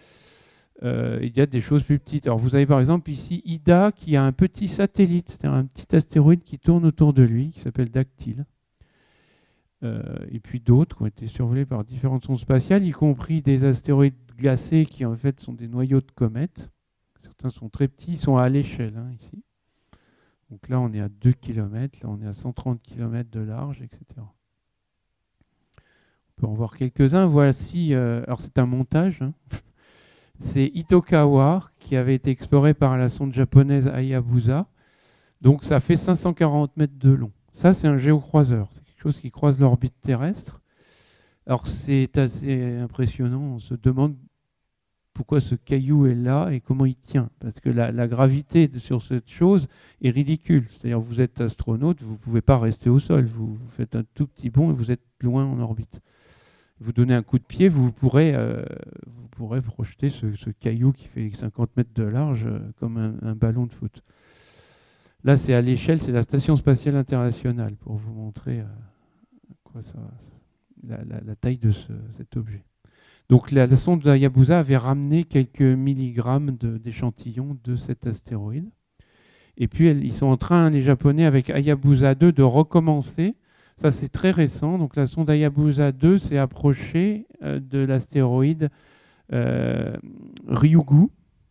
Euh, il y a des choses plus petites. Alors vous avez par exemple ici Ida, qui a un petit satellite, c'est-à-dire un petit astéroïde qui tourne autour de lui, qui s'appelle Dactyle. Euh, et puis d'autres qui ont été survolés par différentes sondes spatiales, y compris des astéroïdes glacés qui en fait sont des noyaux de comètes. Certains sont très petits, ils sont à l'échelle hein, ici. Donc là, on est à deux kilomètres, là, on est à cent trente kilomètres de large, et cetera. On peut en voir quelques-uns. Voici, euh, alors c'est un montage, hein. C'est Itokawa, qui avait été exploré par la sonde japonaise Hayabusa. Donc ça fait cinq cent quarante mètres de long. Ça, c'est un géocroiseur. C'est quelque chose qui croise l'orbite terrestre. Alors c'est assez impressionnant. On se demande pourquoi ce caillou est là et comment il tient. Parce que la, la gravité de, sur cette chose est ridicule. C'est-à-dire vous êtes astronaute, vous ne pouvez pas rester au sol. Vous, vous faites un tout petit bond et vous êtes loin en orbite. Vous donnez un coup de pied, vous pourrez, euh, vous pourrez projeter ce, ce caillou qui fait cinquante mètres de large euh, comme un, un ballon de foot. Là, c'est à l'échelle, c'est la Station spatiale internationale pour vous montrer euh, quoi ça, la, la, la taille de ce, cet objet. Donc la, la sonde Hayabusa avait ramené quelques milligrammes d'échantillons de, de cet astéroïde. Et puis elle, ils sont en train, les Japonais, avec Hayabusa deux, de recommencer. Ça, c'est très récent. Donc, la sonde Hayabusa deux s'est approchée euh, de l'astéroïde euh, Ryugu,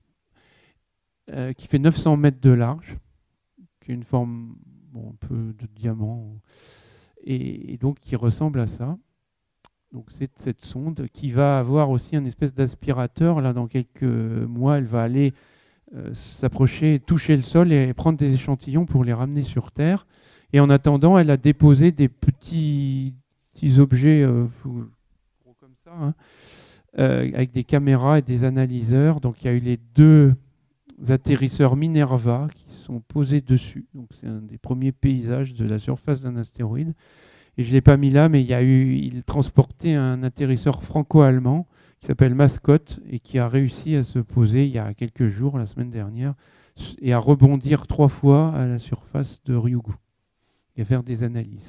euh, qui fait neuf cents mètres de large, qui a une forme bon, un peu de diamant, et, et donc qui ressemble à ça. Donc, c'est cette sonde qui va avoir aussi une espèce d'aspirateur. Là, dans quelques mois, elle va aller euh, s'approcher, toucher le sol et prendre des échantillons pour les ramener sur Terre. Et en attendant, elle a déposé des petits, petits objets euh, gros comme ça, hein, euh, avec des caméras et des analyseurs. Donc il y a eu les deux atterrisseurs Minerva qui sont posés dessus. Donc c'est un des premiers paysages de la surface d'un astéroïde. Et je ne l'ai pas mis là, mais il y a eu, il transportait un atterrisseur franco-allemand qui s'appelle Mascot et qui a réussi à se poser il y a quelques jours, la semaine dernière, et à rebondir trois fois à la surface de Ryugu et à faire des analyses.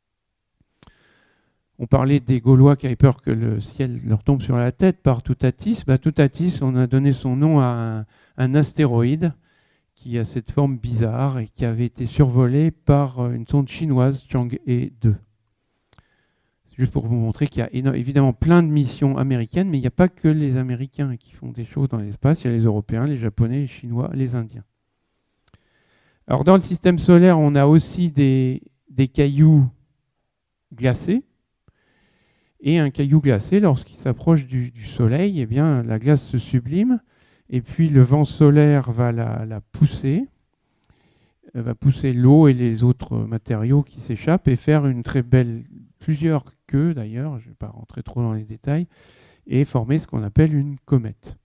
On parlait des Gaulois qui avaient peur que le ciel leur tombe sur la tête par Toutatis. Bah, Toutatis, on a donné son nom à un, un astéroïde qui a cette forme bizarre et qui avait été survolé par une sonde chinoise, Chang'e deux. C'est juste pour vous montrer qu'il y a évidemment plein de missions américaines, mais il n'y a pas que les Américains qui font des choses dans l'espace. Il y a les Européens, les Japonais, les Chinois, les Indiens. Alors dans le système solaire, on a aussi des, des cailloux glacés. Et un caillou glacé, lorsqu'il s'approche du, du Soleil, eh bien, la glace se sublime. Et puis le vent solaire va la, la pousser, va pousser l'eau et les autres matériaux qui s'échappent et faire une très belle, plusieurs queues d'ailleurs, je ne vais pas rentrer trop dans les détails, et former ce qu'on appelle une comète.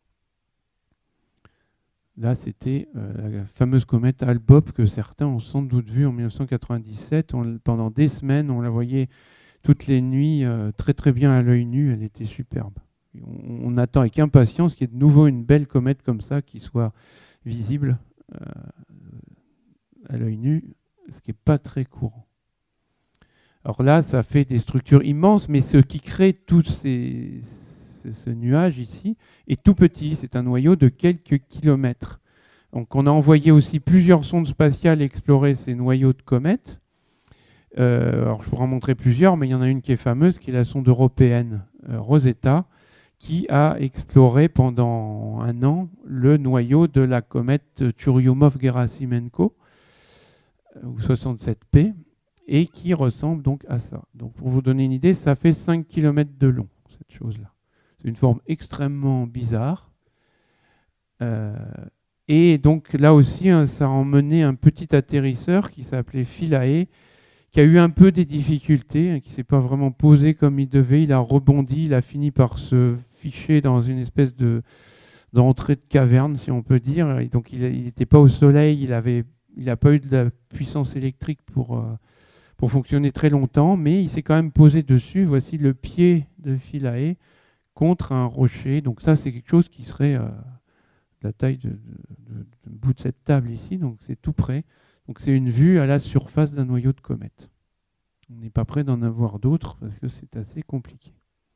Là, c'était euh, la fameuse comète Hale-Bopp que certains ont sans doute vue en mille neuf cent quatre-vingt-dix-sept. On, pendant des semaines, on la voyait toutes les nuits euh, très très bien à l'œil nu. Elle était superbe. On, on attend avec impatience qu'il y ait de nouveau une belle comète comme ça qui soit visible euh, à l'œil nu, ce qui n'est pas très courant. Alors là, ça fait des structures immenses, mais ce qui crée tous ces... ce nuage ici est tout petit, c'est un noyau de quelques kilomètres. Donc on a envoyé aussi plusieurs sondes spatiales explorer ces noyaux de comètes. Euh, alors je pourrais en montrer plusieurs, mais il y en a une qui est fameuse, qui est la sonde européenne euh, Rosetta, qui a exploré pendant un an le noyau de la comète Churyumov-Gerasimenko, euh, ou soixante-sept P, et qui ressemble donc à ça. Donc pour vous donner une idée, ça fait cinq kilomètres de long, cette chose-là. C'est une forme extrêmement bizarre. Euh, et donc là aussi, hein, ça a emmené un petit atterrisseur qui s'appelait Philae, qui a eu un peu des difficultés, hein, qui ne s'est pas vraiment posé comme il devait. Il a rebondi, il a fini par se ficher dans une espèce de, d'entrée de caverne, si on peut dire. Et donc il n'était pas au soleil, il avait, il n'a pas eu de la puissance électrique pour, euh, pour fonctionner très longtemps, mais il s'est quand même posé dessus. Voici le pied de Philae contre un rocher. Donc ça, c'est quelque chose qui serait euh, de la taille de, de, de, de bout de cette table ici. Donc c'est tout près. Donc c'est une vue à la surface d'un noyau de comète. On n'est pas prêt d'en avoir d'autres parce que c'est assez compliqué.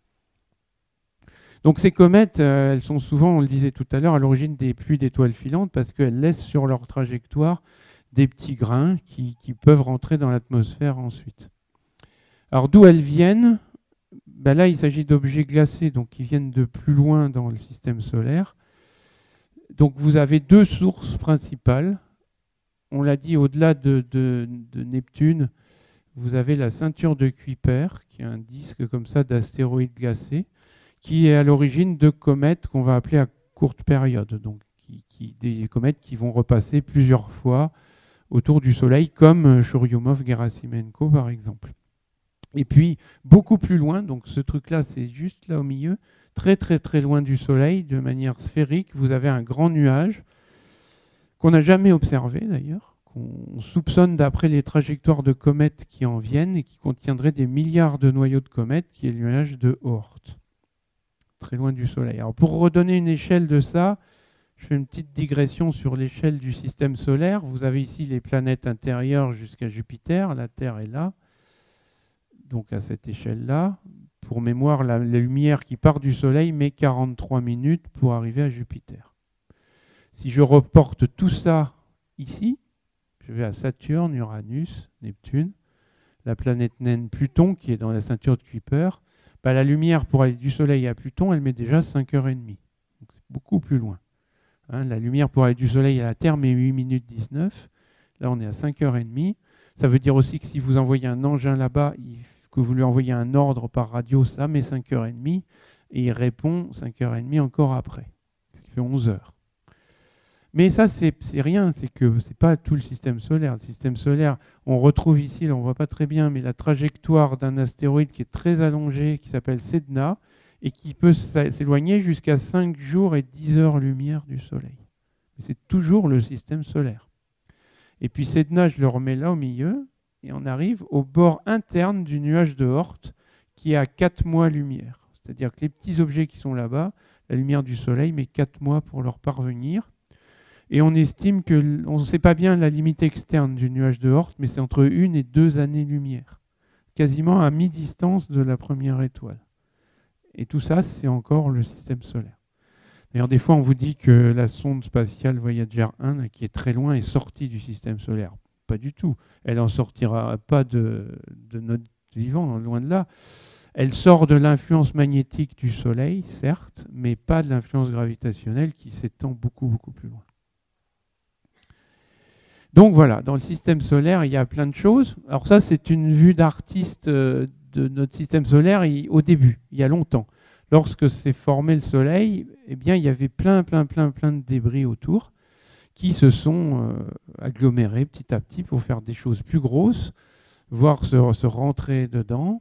Donc ces comètes, euh, elles sont souvent, on le disait tout à l'heure, à l'origine des pluies d'étoiles filantes parce qu'elles laissent sur leur trajectoire des petits grains qui, qui peuvent rentrer dans l'atmosphère ensuite. Alors d'où elles viennent ? Ben là, il s'agit d'objets glacés donc, qui viennent de plus loin dans le système solaire. Donc vous avez deux sources principales. on l'a dit, au-delà de, de, de Neptune, vous avez la ceinture de Kuiper, qui est un disque comme ça d'astéroïdes glacés, qui est à l'origine de comètes qu'on va appeler à courte période, donc qui, qui, des comètes qui vont repasser plusieurs fois autour du Soleil, comme Churyumov-Gerasimenko par exemple. Et puis, beaucoup plus loin, donc ce truc-là, c'est juste là au milieu, très très très loin du Soleil, de manière sphérique, vous avez un grand nuage qu'on n'a jamais observé d'ailleurs, qu'on soupçonne d'après les trajectoires de comètes qui en viennent et qui contiendrait des milliards de noyaux de comètes, qui est le nuage de Oort, très loin du Soleil. Alors pour redonner une échelle de ça, je fais une petite digression sur l'échelle du système solaire. Vous avez ici les planètes intérieures jusqu'à Jupiter, la Terre est là, donc à cette échelle-là. Pour mémoire, la, la lumière qui part du Soleil met quarante-trois minutes pour arriver à Jupiter. Si je reporte tout ça ici, je vais à Saturne, Uranus, Neptune, la planète naine Pluton qui est dans la ceinture de Kuiper, bah, la lumière pour aller du Soleil à Pluton, elle met déjà cinq heures trente. Donc c'est beaucoup plus loin. Hein, la lumière pour aller du Soleil à la Terre met huit minutes dix-neuf. Là, on est à cinq heures trente. Ça veut dire aussi que si vous envoyez un engin là-bas, que vous lui envoyez un ordre par radio, ça met cinq heures trente. Et il répond cinq heures trente encore après. Ce qui fait onze heures. Mais ça, c'est rien, c'est que ce n'est pas tout le système solaire. Le système solaire, on retrouve ici, là, on ne voit pas très bien, mais la trajectoire d'un astéroïde qui est très allongé, qui s'appelle Sedna, et qui peut s'éloigner jusqu'à cinq jours et dix heures lumière du Soleil. C'est toujours le système solaire. Et puis Sedna, je le remets là au milieu, et on arrive au bord interne du nuage de Oort, qui est à quatre mois lumière. C'est-à-dire que les petits objets qui sont là-bas, la lumière du Soleil met quatre mois pour leur parvenir. Et on estime que, on ne sait pas bien la limite externe du nuage de Oort, mais c'est entre une et deux années-lumière, quasiment à mi-distance de la première étoile. Et tout ça, c'est encore le système solaire. D'ailleurs, des fois, on vous dit que la sonde spatiale Voyager un, qui est très loin, est sortie du système solaire. Pas du tout. Elle n'en sortira pas de, de notre vivant, loin de là. Elle sort de l'influence magnétique du Soleil, certes, mais pas de l'influence gravitationnelle qui s'étend beaucoup, beaucoup plus loin. Donc voilà, dans le système solaire, il y a plein de choses. Alors ça, c'est une vue d'artiste de notre système solaire au début, il y a longtemps. Lorsque s'est formé le Soleil, eh bien, il y avait plein, plein, plein, plein de débris autour qui se sont euh, agglomérés petit à petit pour faire des choses plus grosses, voire se, se rentrer dedans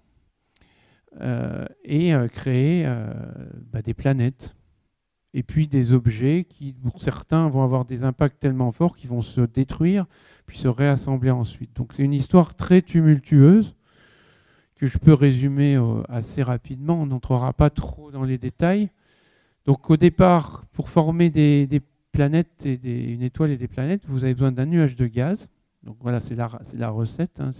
euh, et euh, créer euh, bah, des planètes. Et puis des objets qui, pour certains, vont avoir des impacts tellement forts qu'ils vont se détruire, puis se réassembler ensuite. Donc c'est une histoire très tumultueuse que je peux résumer assez rapidement. On n'entrera pas trop dans les détails. Donc au départ, pour former des, des planètes, et des, une étoile et des planètes, vous avez besoin d'un nuage de gaz. Donc voilà, c'est la, c'est la recette. Hein,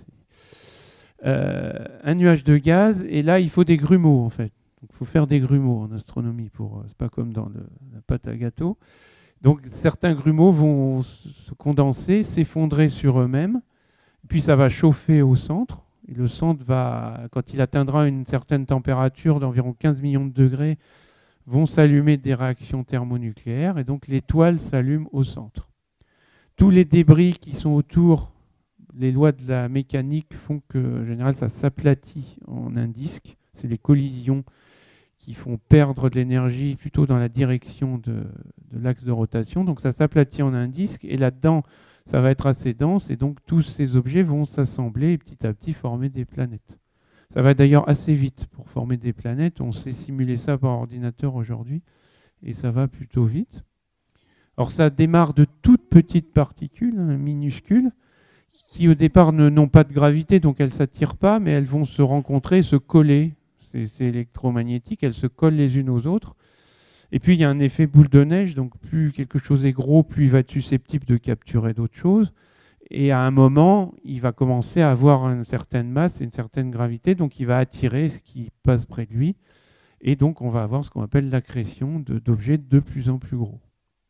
euh, un nuage de gaz, et là, il faut des grumeaux, en fait. Il faut faire des grumeaux en astronomie, pour, c'est pas comme dans le, la pâte à gâteau. Donc certains grumeaux vont se condenser, s'effondrer sur eux-mêmes, puis ça va chauffer au centre, et le centre va, quand il atteindra une certaine température d'environ quinze millions de degrés, vont s'allumer des réactions thermonucléaires, et donc l'étoile s'allume au centre. Tous les débris qui sont autour, les lois de la mécanique font que, en général, ça s'aplatit en un disque, c'est les collisions qui font perdre de l'énergie plutôt dans la direction de, de l'axe de rotation. Donc ça s'aplatit en un disque, et là-dedans, ça va être assez dense, et donc tous ces objets vont s'assembler et petit à petit former des planètes. Ça va d'ailleurs assez vite pour former des planètes. On sait simuler ça par ordinateur aujourd'hui, et ça va plutôt vite. Alors ça démarre de toutes petites particules, hein, minuscules, qui au départ n'ont pas de gravité, donc elles ne s'attirent pas, mais elles vont se rencontrer, se coller. C'est électromagnétique, elles se collent les unes aux autres. Et puis il y a un effet boule de neige, donc plus quelque chose est gros, plus il va être susceptible de capturer d'autres choses. Et à un moment, il va commencer à avoir une certaine masse et une certaine gravité, donc il va attirer ce qui passe près de lui. Et donc on va avoir ce qu'on appelle l'accrétion d'objets de, de plus en plus gros.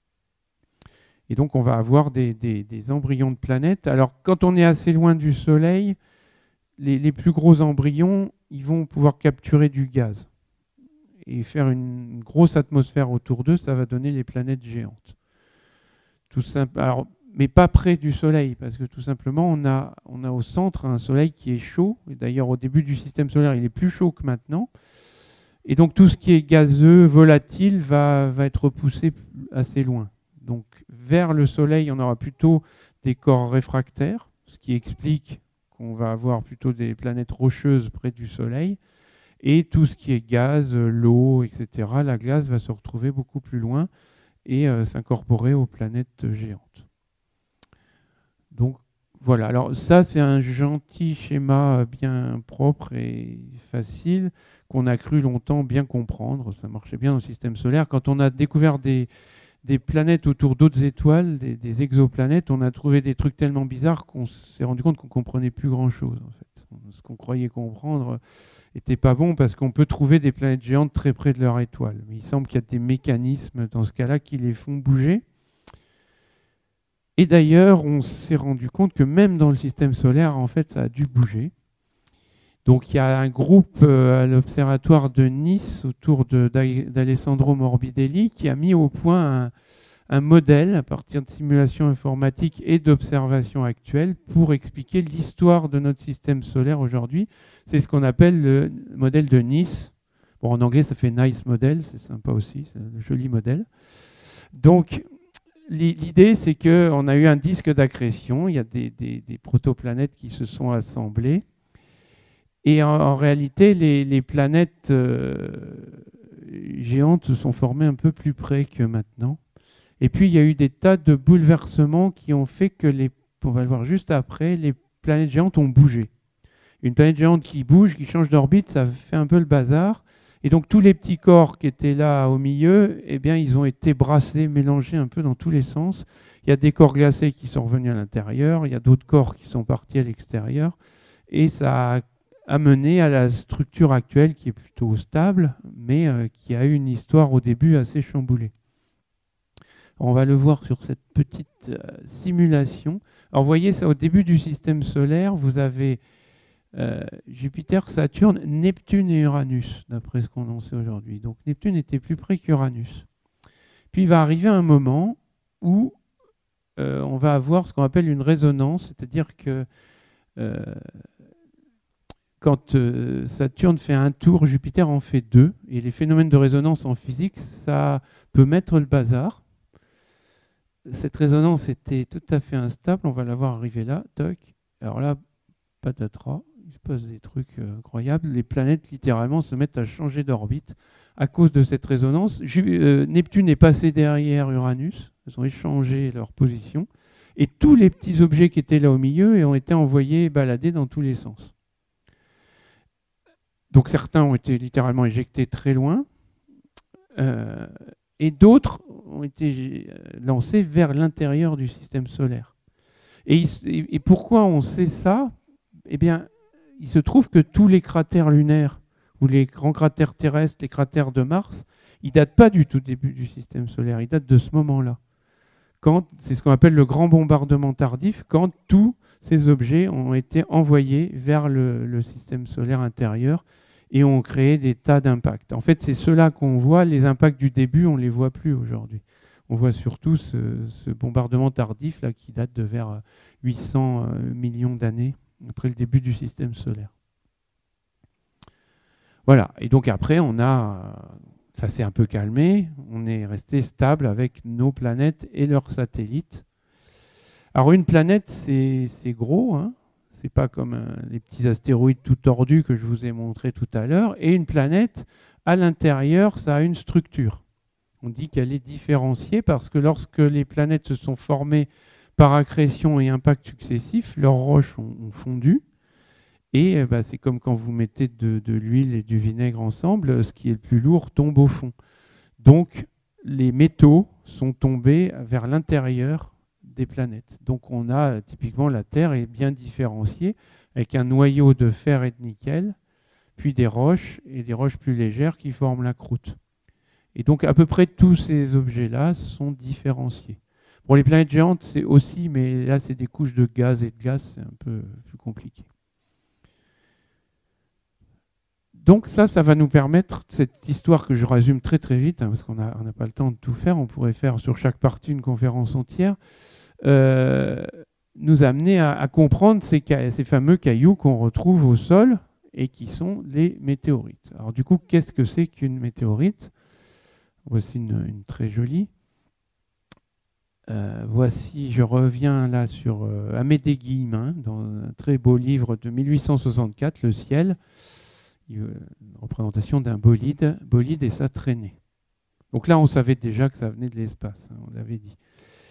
Et donc on va avoir des, des, des embryons de planètes. Alors quand on est assez loin du Soleil, les, les plus gros embryons, ils vont pouvoir capturer du gaz. Et faire une grosse atmosphère autour d'eux, ça va donner les planètes géantes. Tout simple. Alors, mais pas près du Soleil, parce que tout simplement, on a, on a au centre un Soleil qui est chaud. Et d'ailleurs, au début du système solaire, il est plus chaud que maintenant. Et donc, tout ce qui est gazeux, volatile, va, va être repoussé assez loin. Donc, vers le Soleil, on aura plutôt des corps réfractaires, ce qui explique qu'on va avoir plutôt des planètes rocheuses près du Soleil. Et tout ce qui est gaz, l'eau, et cetera, la glace va se retrouver beaucoup plus loin et euh, s'incorporer aux planètes géantes. Donc voilà, alors ça c'est un gentil schéma bien propre et facile qu'on a cru longtemps bien comprendre. Ça marchait bien dans le système solaire. Quand on a découvert des, des planètes autour d'autres étoiles, des, des exoplanètes, on a trouvé des trucs tellement bizarres qu'on s'est rendu compte qu'on ne comprenait plus grand-chose en fait. Ce qu'on croyait comprendre n'était pas bon parce qu'on peut trouver des planètes géantes très près de leur étoile. Mais il semble qu'il y a des mécanismes dans ce cas-là qui les font bouger. Et d'ailleurs, on s'est rendu compte que même dans le système solaire, en fait, ça a dû bouger. Donc il y a un groupe à l'Observatoire de Nice autour d'Alessandro Morbidelli qui a mis au point un, un modèle à partir de simulations informatiques et d'observations actuelles pour expliquer l'histoire de notre système solaire aujourd'hui. C'est ce qu'on appelle le modèle de Nice. Bon, en anglais, ça fait nice model, c'est sympa aussi, c'est un joli modèle. Donc, l'idée, c'est qu'on a eu un disque d'accrétion, il y a des, des, des protoplanètes qui se sont assemblées. Et en, en réalité, les, les planètes euh, géantes se sont formées un peu plus près que maintenant. Et puis, il y a eu des tas de bouleversements qui ont fait que, les, on va le voir juste après, les planètes géantes ont bougé. Une planète géante qui bouge, qui change d'orbite, ça fait un peu le bazar. Et donc, tous les petits corps qui étaient là au milieu, eh bien, ils ont été brassés, mélangés un peu dans tous les sens. Il y a des corps glacés qui sont revenus à l'intérieur, il y a d'autres corps qui sont partis à l'extérieur. Et ça a amené à la structure actuelle qui est plutôt stable, mais euh, qui a eu une histoire au début assez chamboulée. On va le voir sur cette petite euh, simulation. Alors, vous voyez, ça, au début du système solaire, vous avez euh, Jupiter, Saturne, Neptune et Uranus, d'après ce qu'on en sait aujourd'hui. Donc, Neptune était plus près qu'Uranus. Puis, il va arriver un moment où euh, on va avoir ce qu'on appelle une résonance, c'est-à-dire que euh, quand euh, Saturne fait un tour, Jupiter en fait deux. Et les phénomènes de résonance en physique, ça peut mettre le bazar. Cette résonance était tout à fait instable. On va la voir arriver là. Toc. Alors là, patatras, il se passe des trucs euh, incroyables. Les planètes, littéralement, se mettent à changer d'orbite à cause de cette résonance. Ju euh, Neptune est passé derrière Uranus. Ils ont échangé leur position. Et tous les petits objets qui étaient là au milieu ont été envoyés balader dans tous les sens. Donc certains ont été littéralement éjectés très loin. Euh, et d'autres ont été lancés vers l'intérieur du système solaire. Et, et pourquoi on sait ça? Eh bien, il se trouve que tous les cratères lunaires, ou les grands cratères terrestres, les cratères de Mars, ils ne datent pas du tout début du système solaire, ils datent de ce moment-là. C'est ce qu'on appelle le grand bombardement tardif, quand tous ces objets ont été envoyés vers le, le système solaire intérieur, et ont créé des tas d'impacts. En fait, c'est ceux-là qu'on voit, les impacts du début, on ne les voit plus aujourd'hui. On voit surtout ce, ce bombardement tardif là, qui date de vers huit cents millions d'années après le début du système solaire. Voilà, et donc après, on a, ça s'est un peu calmé, on est resté stable avec nos planètes et leurs satellites. Alors une planète, c'est gros, hein. C'est pas comme un, les petits astéroïdes tout tordus que je vous ai montré tout à l'heure. Et une planète, à l'intérieur, ça a une structure. On dit qu'elle est différenciée parce que lorsque les planètes se sont formées par accrétion et impact successifs, leurs roches ont, ont fondu. Et bah, c'est comme quand vous mettez de, de l'huile et du vinaigre ensemble, ce qui est le plus lourd tombe au fond. Donc les métaux sont tombés vers l'intérieur des planètes. Donc on a typiquement la Terre est bien différenciée avec un noyau de fer et de nickel, puis des roches et des roches plus légères qui forment la croûte. Et donc à peu près tous ces objets-là sont différenciés. Pour les planètes géantes, c'est aussi, mais là c'est des couches de gaz et de gaz, c'est un peu plus compliqué. Donc ça, ça va nous permettre, cette histoire que je résume très très vite, hein, parce qu'on n'a on n'a pas le temps de tout faire, on pourrait faire sur chaque partie une conférence entière. euh, nous amener à, à comprendre ces, ces fameux cailloux qu'on retrouve au sol et qui sont les météorites. Alors du coup, qu'est-ce que c'est qu'une météorite? Voici une, une très jolie. Euh, voici, je reviens là sur euh, Amédée Guillemin, dans un très beau livre de mille huit cent soixante-quatre, Le ciel, une représentation d'un bolide, bolide et sa traînée. Donc là, on savait déjà que ça venait de l'espace, hein, on l'avait dit.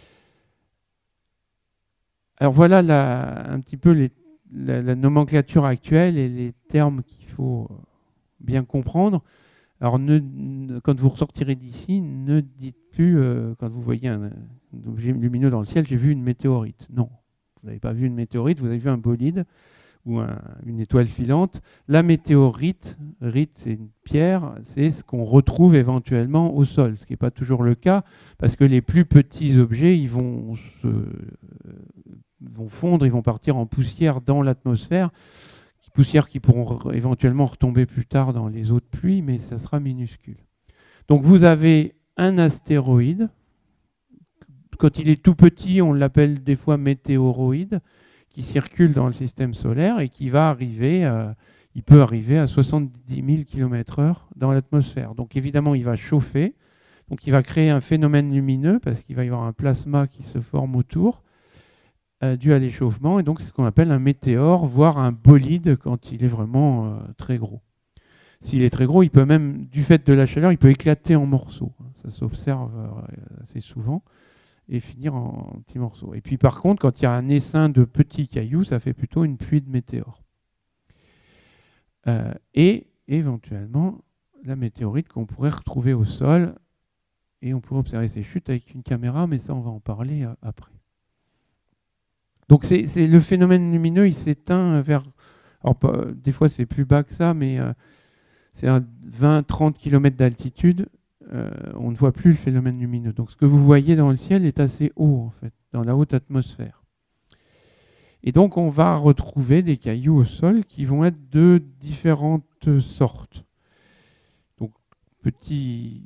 Alors voilà la, un petit peu les, la, la nomenclature actuelle et les termes qu'il faut bien comprendre. Alors, ne, ne, quand vous ressortirez d'ici, ne dites plus, euh, quand vous voyez un, un objet lumineux dans le ciel, j'ai vu une météorite. Non, vous n'avez pas vu une météorite, vous avez vu un bolide ou un, une étoile filante. La météorite, rite, c'est une pierre, c'est ce qu'on retrouve éventuellement au sol, ce qui n'est pas toujours le cas, parce que les plus petits objets, ils vont, se, euh, vont fondre, ils vont partir en poussière dans l'atmosphère. Poussières qui pourront éventuellement retomber plus tard dans les eaux de pluie, mais ça sera minuscule. Donc vous avez un astéroïde. Quand il est tout petit, on l'appelle des fois météoroïde, qui circule dans le système solaire et qui va arriver, euh, il peut arriver à soixante-dix mille kilomètres heure dans l'atmosphère. Donc évidemment, il va chauffer, donc il va créer un phénomène lumineux parce qu'il va y avoir un plasma qui se forme autour, dû à l'échauffement, et donc c'est ce qu'on appelle un météore, voire un bolide quand il est vraiment euh, très gros. S'il est très gros, il peut même, du fait de la chaleur, il peut éclater en morceaux. Ça s'observe euh, assez souvent, et finir en, en petits morceaux. Et puis par contre, quand il y a un essaim de petits cailloux, ça fait plutôt une pluie de météores. Euh, et éventuellement, la météorite qu'on pourrait retrouver au sol, et on pourrait observer ces chutes avec une caméra, mais ça on va en parler euh, après. Donc c'est, c'est le phénomène lumineux, il s'éteint vers... Alors, pas, des fois c'est plus bas que ça, mais euh, c'est à vingt à trente kilomètres d'altitude, euh, on ne voit plus le phénomène lumineux. Donc ce que vous voyez dans le ciel est assez haut, en fait, dans la haute atmosphère. Et donc on va retrouver des cailloux au sol qui vont être de différentes sortes. Donc petit...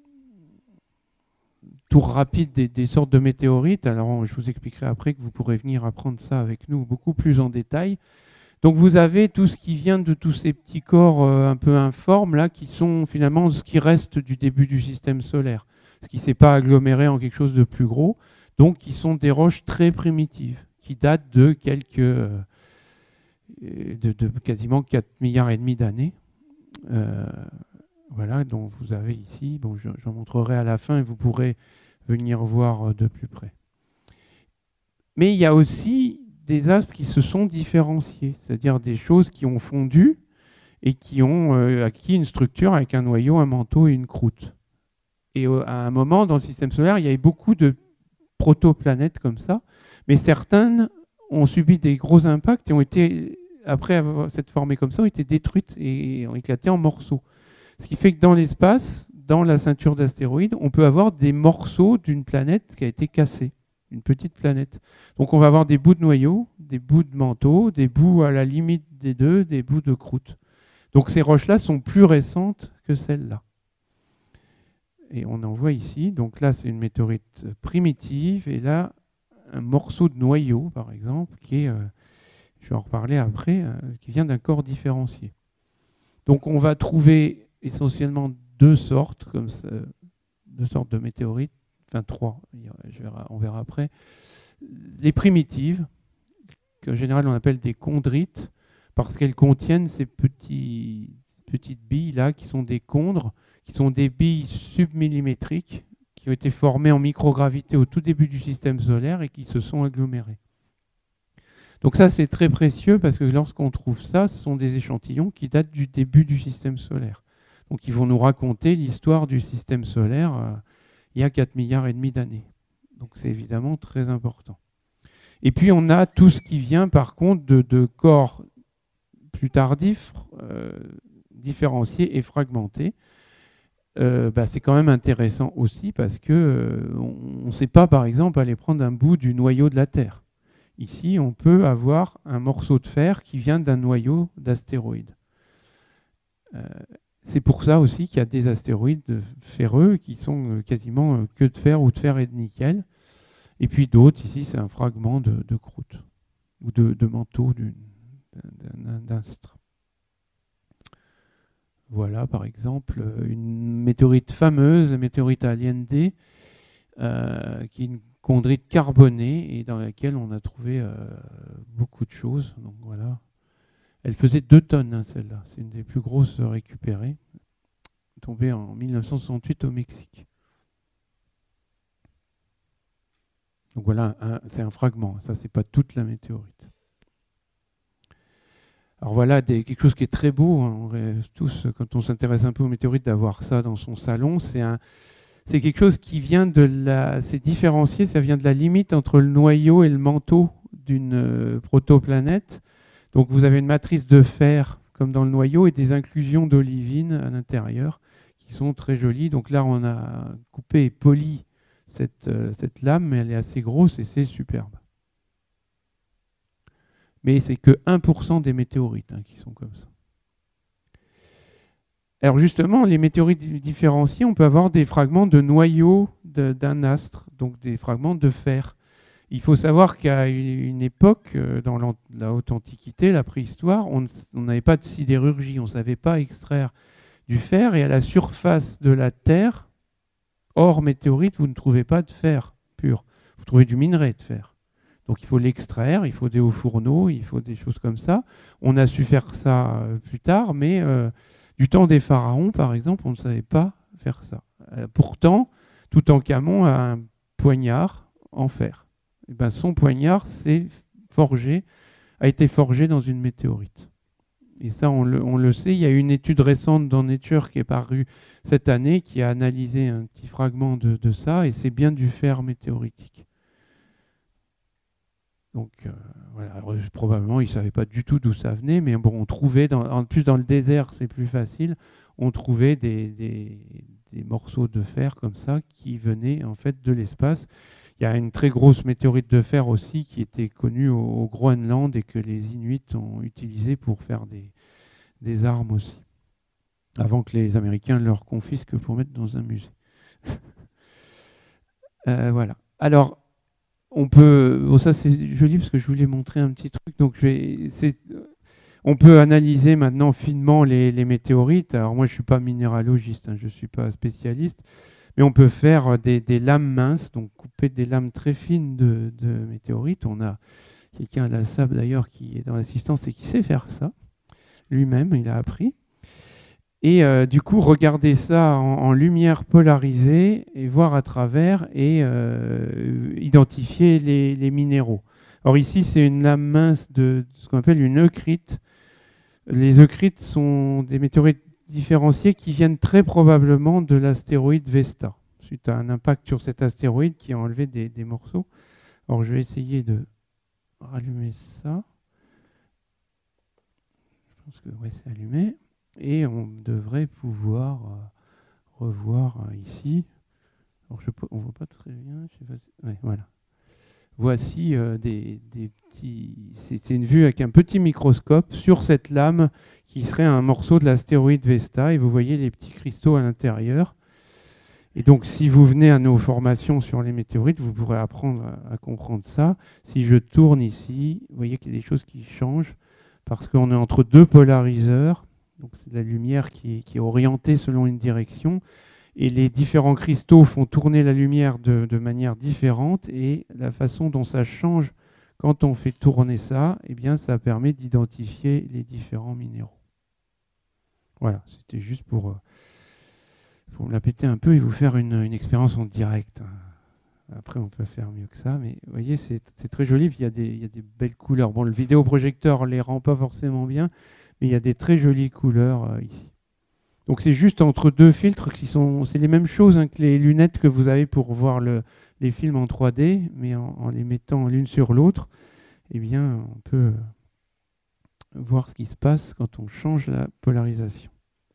tour rapide des, des sortes de météorites. Alors, je vous expliquerai après que vous pourrez venir apprendre ça avec nous beaucoup plus en détail. Donc, vous avez tout ce qui vient de tous ces petits corps euh, un peu informes, là, qui sont finalement ce qui reste du début du système solaire, ce qui ne s'est pas aggloméré en quelque chose de plus gros, donc qui sont des roches très primitives, qui datent de quelques... Euh, de, de quasiment quatre milliards et demi d'années. Euh, voilà, donc vous avez ici, bon, je, j'en montrerai à la fin et vous pourrez venir voir de plus près. Mais il y a aussi des astres qui se sont différenciés, c'est-à-dire des choses qui ont fondu et qui ont euh, acquis une structure avec un noyau, un manteau et une croûte. Et euh, à un moment, dans le système solaire, il y avait beaucoup de protoplanètes comme ça, mais certaines ont subi des gros impacts et ont été, après avoir s'être formées comme ça, ont été détruites et ont éclaté en morceaux. Ce qui fait que dans l'espace, dans la ceinture d'astéroïdes, on peut avoir des morceaux d'une planète qui a été cassée, une petite planète. Donc on va avoir des bouts de noyau, des bouts de manteau, des bouts à la limite des deux, des bouts de croûte. Donc ces roches-là sont plus récentes que celles-là. Et on en voit ici. Donc là, c'est une météorite primitive. Et là, un morceau de noyau, par exemple, qui est, euh, je vais en reparler après, euh, qui vient d'un corps différencié. Donc on va trouver essentiellement deux sortes, comme ça, deux sortes de météorites, enfin trois, je verrai, on verra après. Les primitives, qu'en général on appelle des chondrites, parce qu'elles contiennent ces petits, petites billes-là, qui sont des chondres, qui sont des billes submillimétriques, qui ont été formées en microgravité au tout début du système solaire et qui se sont agglomérées. Donc ça, c'est très précieux, parce que lorsqu'on trouve ça, ce sont des échantillons qui datent du début du système solaire. Donc ils vont nous raconter l'histoire du système solaire euh, il y a quatre milliards et demi d'années. Donc c'est évidemment très important. Et puis on a tout ce qui vient par contre de, de corps plus tardifs, euh, différenciés et fragmentés. Euh, bah, c'est quand même intéressant aussi parce qu'on euh, ne sait pas par exemple aller prendre un bout du noyau de la Terre. Ici on peut avoir un morceau de fer qui vient d'un noyau d'astéroïde. Euh, C'est pour ça aussi qu'il y a des astéroïdes ferreux qui sont quasiment que de fer ou de fer et de nickel. Et puis d'autres, ici, c'est un fragment de, de croûte ou de, de manteau d'un astre. Voilà, par exemple, une météorite fameuse, la météorite Allende, euh, qui est une chondrite carbonée et dans laquelle on a trouvé euh, beaucoup de choses. Donc voilà. Elle faisait deux tonnes, hein, celle-là. C'est une des plus grosses récupérées, tombée en mille neuf cent soixante-huit au Mexique. Donc voilà, c'est un fragment. Ça, c'est pas toute la météorite. Alors voilà, des, quelque chose qui est très beau. Hein, on rêve tous, quand on s'intéresse un peu aux météorites, d'avoir ça dans son salon. C'est un, c'est quelque chose qui vient de la, c'est différencié. Ça vient de la limite entre le noyau et le manteau d'une euh, protoplanète. Donc vous avez une matrice de fer comme dans le noyau et des inclusions d'olivine à l'intérieur qui sont très jolies. Donc là, on a coupé et poli cette, euh, cette lame, mais elle est assez grosse et c'est superbe. Mais c'est que un pour cent des météorites hein, qui sont comme ça. Alors justement, les météorites différenciées, on peut avoir des fragments de noyau d'un astre, donc des fragments de fer. Il faut savoir qu'à une époque, dans la haute antiquité, la préhistoire, on n'avait pas de sidérurgie, on ne savait pas extraire du fer, et à la surface de la Terre, hors météorite, vous ne trouvez pas de fer pur. Vous trouvez du minerai de fer. Donc il faut l'extraire, il faut des hauts fourneaux, il faut des choses comme ça. On a su faire ça euh, plus tard, mais euh, du temps des pharaons, par exemple, on ne savait pas faire ça. Euh, pourtant, Toutankhamon a un poignard en fer. Et ben, son poignard s'est forgé, a été forgé dans une météorite. Et ça, on le, on le sait. Il y a une étude récente dans Nature qui est parue cette année qui a analysé un petit fragment de, de ça, et c'est bien du fer météoritique. Donc euh, voilà, alors, probablement ils ne savaient pas du tout d'où ça venait, mais bon, on trouvait, dans, en plus dans le désert c'est plus facile, on trouvait des, des, des morceaux de fer comme ça qui venaient en fait de l'espace. Il y a une très grosse météorite de fer aussi qui était connue au, au Groenland et que les Inuits ont utilisé pour faire des, des armes aussi, avant que les Américains leur confisquent pour mettre dans un musée. euh, voilà. Alors, on peut, bon ça c'est joli parce que je voulais montrer un petit truc. Donc je vais, on peut analyser maintenant finement les, les météorites. Alors moi je suis pas minéralogiste, hein, je suis pas spécialiste, mais on peut faire des, des lames minces, donc couper des lames très fines de, de météorites. On a quelqu'un à la S A B d'ailleurs qui est dans l'assistance et qui sait faire ça lui-même, il a appris. Et euh, du coup, regarder ça en, en lumière polarisée et voir à travers et euh, identifier les, les minéraux. Alors ici, c'est une lame mince de, de ce qu'on appelle une eucrite. Les eucrites sont des météorites différenciées qui viennent très probablement de l'astéroïde Vesta, suite à un impact sur cet astéroïde qui a enlevé des, des morceaux. Alors je vais essayer de rallumer ça. Je pense que ouais, c'est allumé. Et on devrait pouvoir euh, revoir euh, ici. Alors je, on ne voit pas très bien. Je sais pas si, ouais, voilà. Voici euh, des, des petits. C'est une vue avec un petit microscope sur cette lame qui serait un morceau de l'astéroïde Vesta. Et vous voyez les petits cristaux à l'intérieur. Et donc, si vous venez à nos formations sur les météorites, vous pourrez apprendre à, à comprendre ça. Si je tourne ici, vous voyez qu'il y a des choses qui changent parce qu'on est entre deux polariseurs. Donc c'est de la lumière qui est, qui est orientée selon une direction et les différents cristaux font tourner la lumière de, de manière différente et la façon dont ça change quand on fait tourner ça, eh bien, ça permet d'identifier les différents minéraux. Voilà, c'était juste pour, pour me la péter un peu et vous faire une, une expérience en direct. Après, on peut faire mieux que ça, mais vous voyez, c'est très joli, il y, a des, il y a des belles couleurs. Bon, le vidéoprojecteur ne les rend pas forcément bien, mais il y a des très jolies couleurs euh, ici. Donc c'est juste entre deux filtres qui sont, c'est les mêmes choses hein, que les lunettes que vous avez pour voir le, les films en trois D, mais en, en les mettant l'une sur l'autre, eh bien on peut voir ce qui se passe quand on change la polarisation.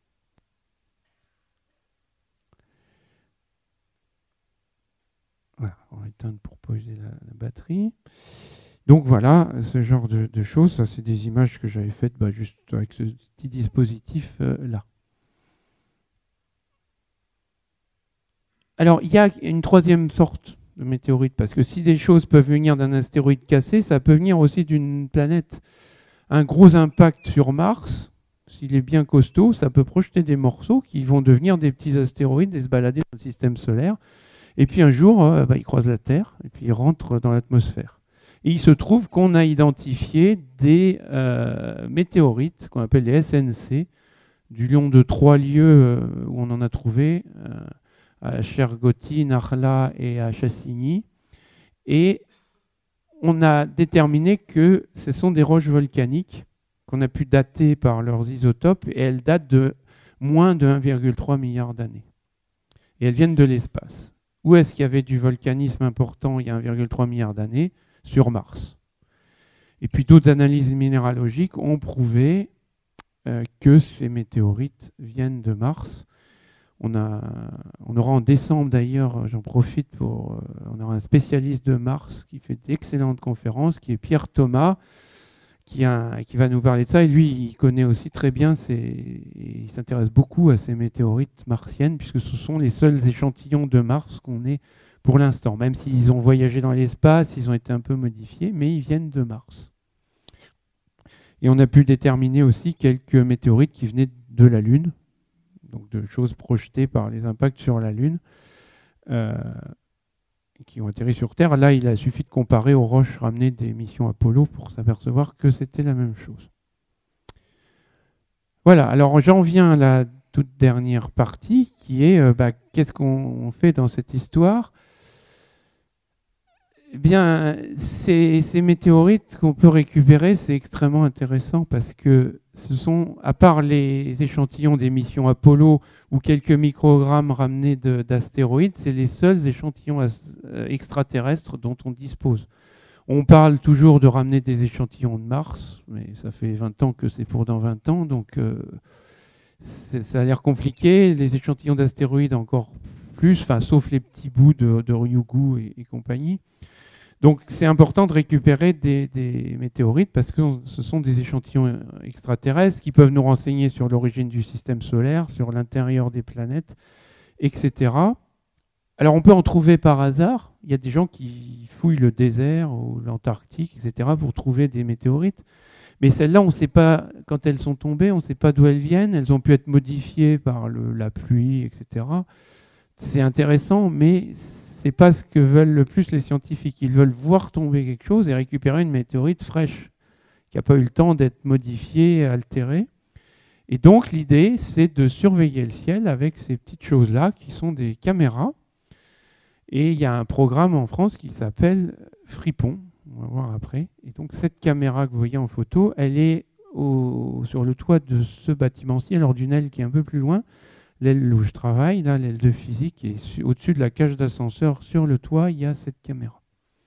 Voilà, on va éteindre pour poser la, la batterie. Donc voilà, ce genre de, de choses, ça c'est des images que j'avais faites bah, juste avec ce petit dispositif euh, là. Alors il y a une troisième sorte de météorites. Parce que si des choses peuvent venir d'un astéroïde cassé, ça peut venir aussi d'une planète. Un gros impact sur Mars, s'il est bien costaud, ça peut projeter des morceaux qui vont devenir des petits astéroïdes et se balader dans le système solaire. Et puis un jour, euh, bah, ils croisent la Terre et puis ils rentrent dans l'atmosphère. Et il se trouve qu'on a identifié des euh, météorites, qu'on appelle les S N C, du long de trois lieux euh, où on en a trouvé, euh, à Chergotti, Narla et à Chassigny. Et on a déterminé que ce sont des roches volcaniques qu'on a pu dater par leurs isotopes, et elles datent de moins de un virgule trois milliard d'années. Et elles viennent de l'espace. Où est-ce qu'il y avait du volcanisme important il y a un virgule trois milliard d'années? Sur Mars. Et puis d'autres analyses minéralogiques ont prouvé euh, que ces météorites viennent de Mars. On, a, on aura en décembre d'ailleurs, j'en profite pour, euh, on aura un spécialiste de Mars qui fait d'excellentes conférences, qui est Pierre Thomas, qui, a, qui va nous parler de ça. Et lui, il connaît aussi très bien, ces, il s'intéresse beaucoup à ces météorites martiennes, puisque ce sont les seuls échantillons de Mars qu'on ait pour l'instant. Même s'ils ont voyagé dans l'espace, ils ont été un peu modifiés, mais ils viennent de Mars. Et on a pu déterminer aussi quelques météorites qui venaient de la Lune, donc de choses projetées par les impacts sur la Lune, euh, qui ont atterri sur Terre. Là, il a suffi de comparer aux roches ramenées des missions Apollo pour s'apercevoir que c'était la même chose. Voilà, alors j'en viens à la toute dernière partie, qui est euh, bah, qu'est-ce qu'on fait dans cette histoire? Eh bien, ces, ces météorites qu'on peut récupérer, c'est extrêmement intéressant parce que ce sont, à part les échantillons des missions Apollo ou quelques microgrammes ramenés d'astéroïdes, c'est les seuls échantillons extraterrestres dont on dispose. On parle toujours de ramener des échantillons de Mars, mais ça fait vingt ans que c'est pour dans vingt ans, donc euh, ça a l'air compliqué. Les échantillons d'astéroïdes encore plus, enfin, sauf les petits bouts de, de Ryugu et, et compagnie. Donc c'est important de récupérer des, des météorites parce que ce sont des échantillons extraterrestres qui peuvent nous renseigner sur l'origine du système solaire, sur l'intérieur des planètes, et cetera. Alors on peut en trouver par hasard. Il y a des gens qui fouillent le désert ou l'Antarctique, et cetera pour trouver des météorites. Mais celles-là, on ne sait pas, quand elles sont tombées, on ne sait pas d'où elles viennent. Elles ont pu être modifiées par le, la pluie, et cetera. C'est intéressant, mais c'est pas ce que veulent le plus les scientifiques. Ils veulent voir tomber quelque chose et récupérer une météorite fraîche, qui n'a pas eu le temps d'être modifiée, altérée. Et donc l'idée, c'est de surveiller le ciel avec ces petites choses-là, qui sont des caméras. Et il y a un programme en France qui s'appelle Fripon, on va voir après. Et donc cette caméra que vous voyez en photo, elle est au, sur le toit de ce bâtiment-ci, alors d'une aile qui est un peu plus loin. L'aile où je travaille, là, l'aile de physique, et au-dessus de la cage d'ascenseur, sur le toit, il y a cette caméra.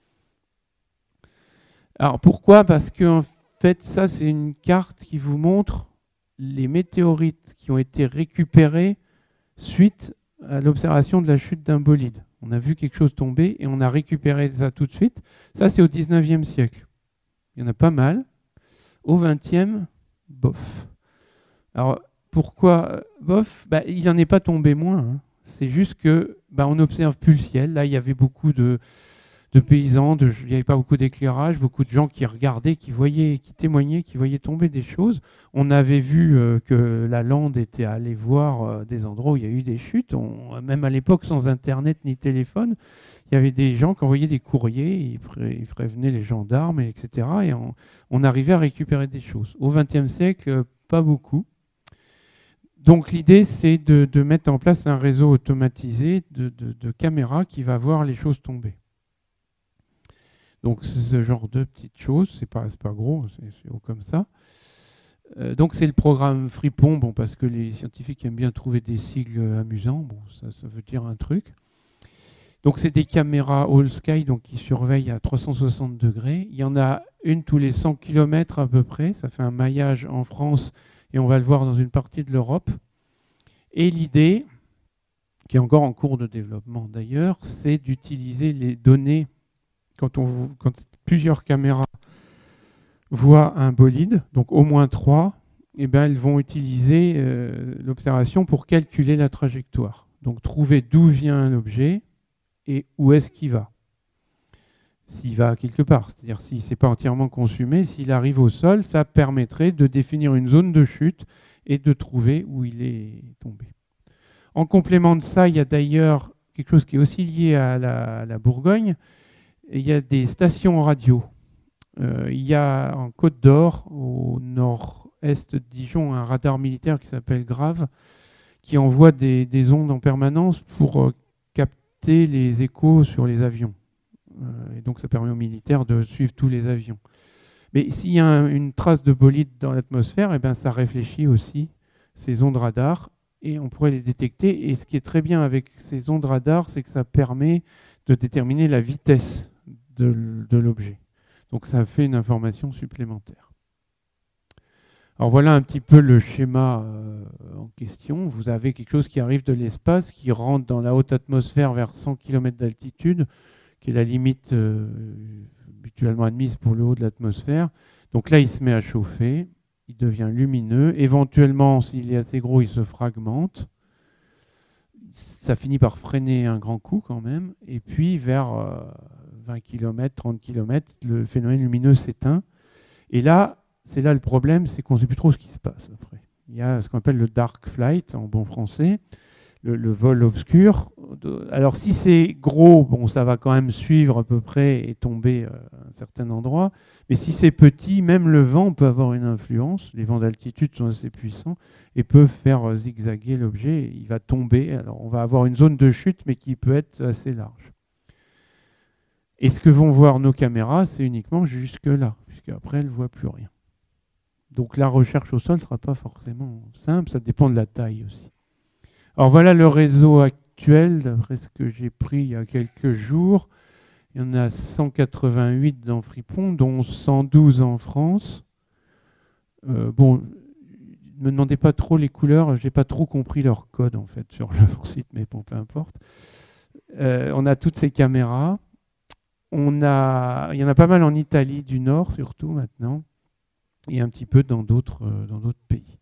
Alors pourquoi? Parce que en fait, ça, c'est une carte qui vous montre les météorites qui ont été récupérées suite à l'observation de la chute d'un bolide. On a vu quelque chose tomber et on a récupéré ça tout de suite. Ça, c'est au dix-neuvième siècle. Il y en a pas mal. Au vingtième, bof. Alors, pourquoi bof? Bah, il n'en est pas tombé moins. Hein. C'est juste que bah, on n'observe plus le ciel. Là, il y avait beaucoup de, de paysans, de, il n'y avait pas beaucoup d'éclairage, beaucoup de gens qui regardaient, qui voyaient, qui témoignaient, qui voyaient tomber des choses. On avait vu euh, que la lande était allée voir euh, des endroits où il y a eu des chutes. On, même à l'époque, sans Internet ni téléphone, il y avait des gens qui envoyaient des courriers, ils, pré, ils prévenaient les gendarmes, et cetera. Et on, on arrivait à récupérer des choses. Au vingtième siècle, pas beaucoup. Donc l'idée, c'est de, de mettre en place un réseau automatisé de, de, de caméras qui va voir les choses tomber. Donc c'est ce genre de petites choses, c'est pas, c'est pas gros, c'est haut comme ça. Euh, donc c'est le programme Fripon, bon, parce que les scientifiques aiment bien trouver des sigles amusants, bon, ça, ça veut dire un truc. Donc c'est des caméras all sky donc, qui surveillent à trois cent soixante degrés. Il y en a une tous les cent kilomètres à peu près, ça fait un maillage en France et on va le voir dans une partie de l'Europe. Et l'idée, qui est encore en cours de développement d'ailleurs, c'est d'utiliser les données, quand, on, quand plusieurs caméras voient un bolide, donc au moins trois, eh ben, elles vont utiliser euh, l'observation pour calculer la trajectoire. Donc trouver d'où vient l'objet et où est-ce qu'il va. s'il va quelque part. C'est-à-dire s'il ne s'est pas entièrement consumé, s'il arrive au sol, ça permettrait de définir une zone de chute et de trouver où il est tombé. En complément de ça, il y a d'ailleurs quelque chose qui est aussi lié à la, à la Bourgogne. Il y a des stations radio. Euh, il y a en Côte d'Or, au nord-est de Dijon, un radar militaire qui s'appelle Grave, qui envoie des, des ondes en permanence pour euh, capter les échos sur les avions. Euh, et donc ça permet aux militaires de suivre tous les avions. Mais s'il y a un, une trace de bolide dans l'atmosphère, eh ben, ça réfléchit aussi ces ondes radar et on pourrait les détecter. Et ce qui est très bien avec ces ondes radar, c'est que ça permet de déterminer la vitesse de, de l'objet. Donc ça fait une information supplémentaire. Alors voilà un petit peu le schéma euh, en question. Vous avez quelque chose qui arrive de l'espace, qui rentre dans la haute atmosphère vers cent kilomètres d'altitude, qui est la limite euh, habituellement admise pour le haut de l'atmosphère. Donc là, il se met à chauffer, il devient lumineux. Éventuellement, s'il est assez gros, il se fragmente. Ça finit par freiner un grand coup quand même. Et puis, vers euh, vingt kilomètres, trente kilomètres, le phénomène lumineux s'éteint. Et là, c'est là le problème, c'est qu'on ne sait plus trop ce qui se passe après. Il y a ce qu'on appelle le dark flight, en bon français, le, le vol obscur. Alors si c'est gros, bon, ça va quand même suivre à peu près et tomber à un certain endroit. Mais si c'est petit, même le vent peut avoir une influence. Les vents d'altitude sont assez puissants et peuvent faire zigzaguer l'objet. Il va tomber. Alors on va avoir une zone de chute, mais qui peut être assez large. Et ce que vont voir nos caméras, c'est uniquement jusque-là, puisqu'après, elles ne voient plus rien. Donc la recherche au sol ne sera pas forcément simple, ça dépend de la taille aussi. Alors voilà le réseau actuel, d'après ce que j'ai pris il y a quelques jours. Il y en a cent quatre-vingt-huit dans Fripon, dont cent douze en France. Euh, bon, ne me demandez pas trop les couleurs, je n'ai pas trop compris leur code en fait sur leur site, mais bon, peu importe. Euh, on a toutes ces caméras. On a, il y en a pas mal en Italie du Nord surtout maintenant. Et un petit peu dans d'autres euh, dans d'autres pays.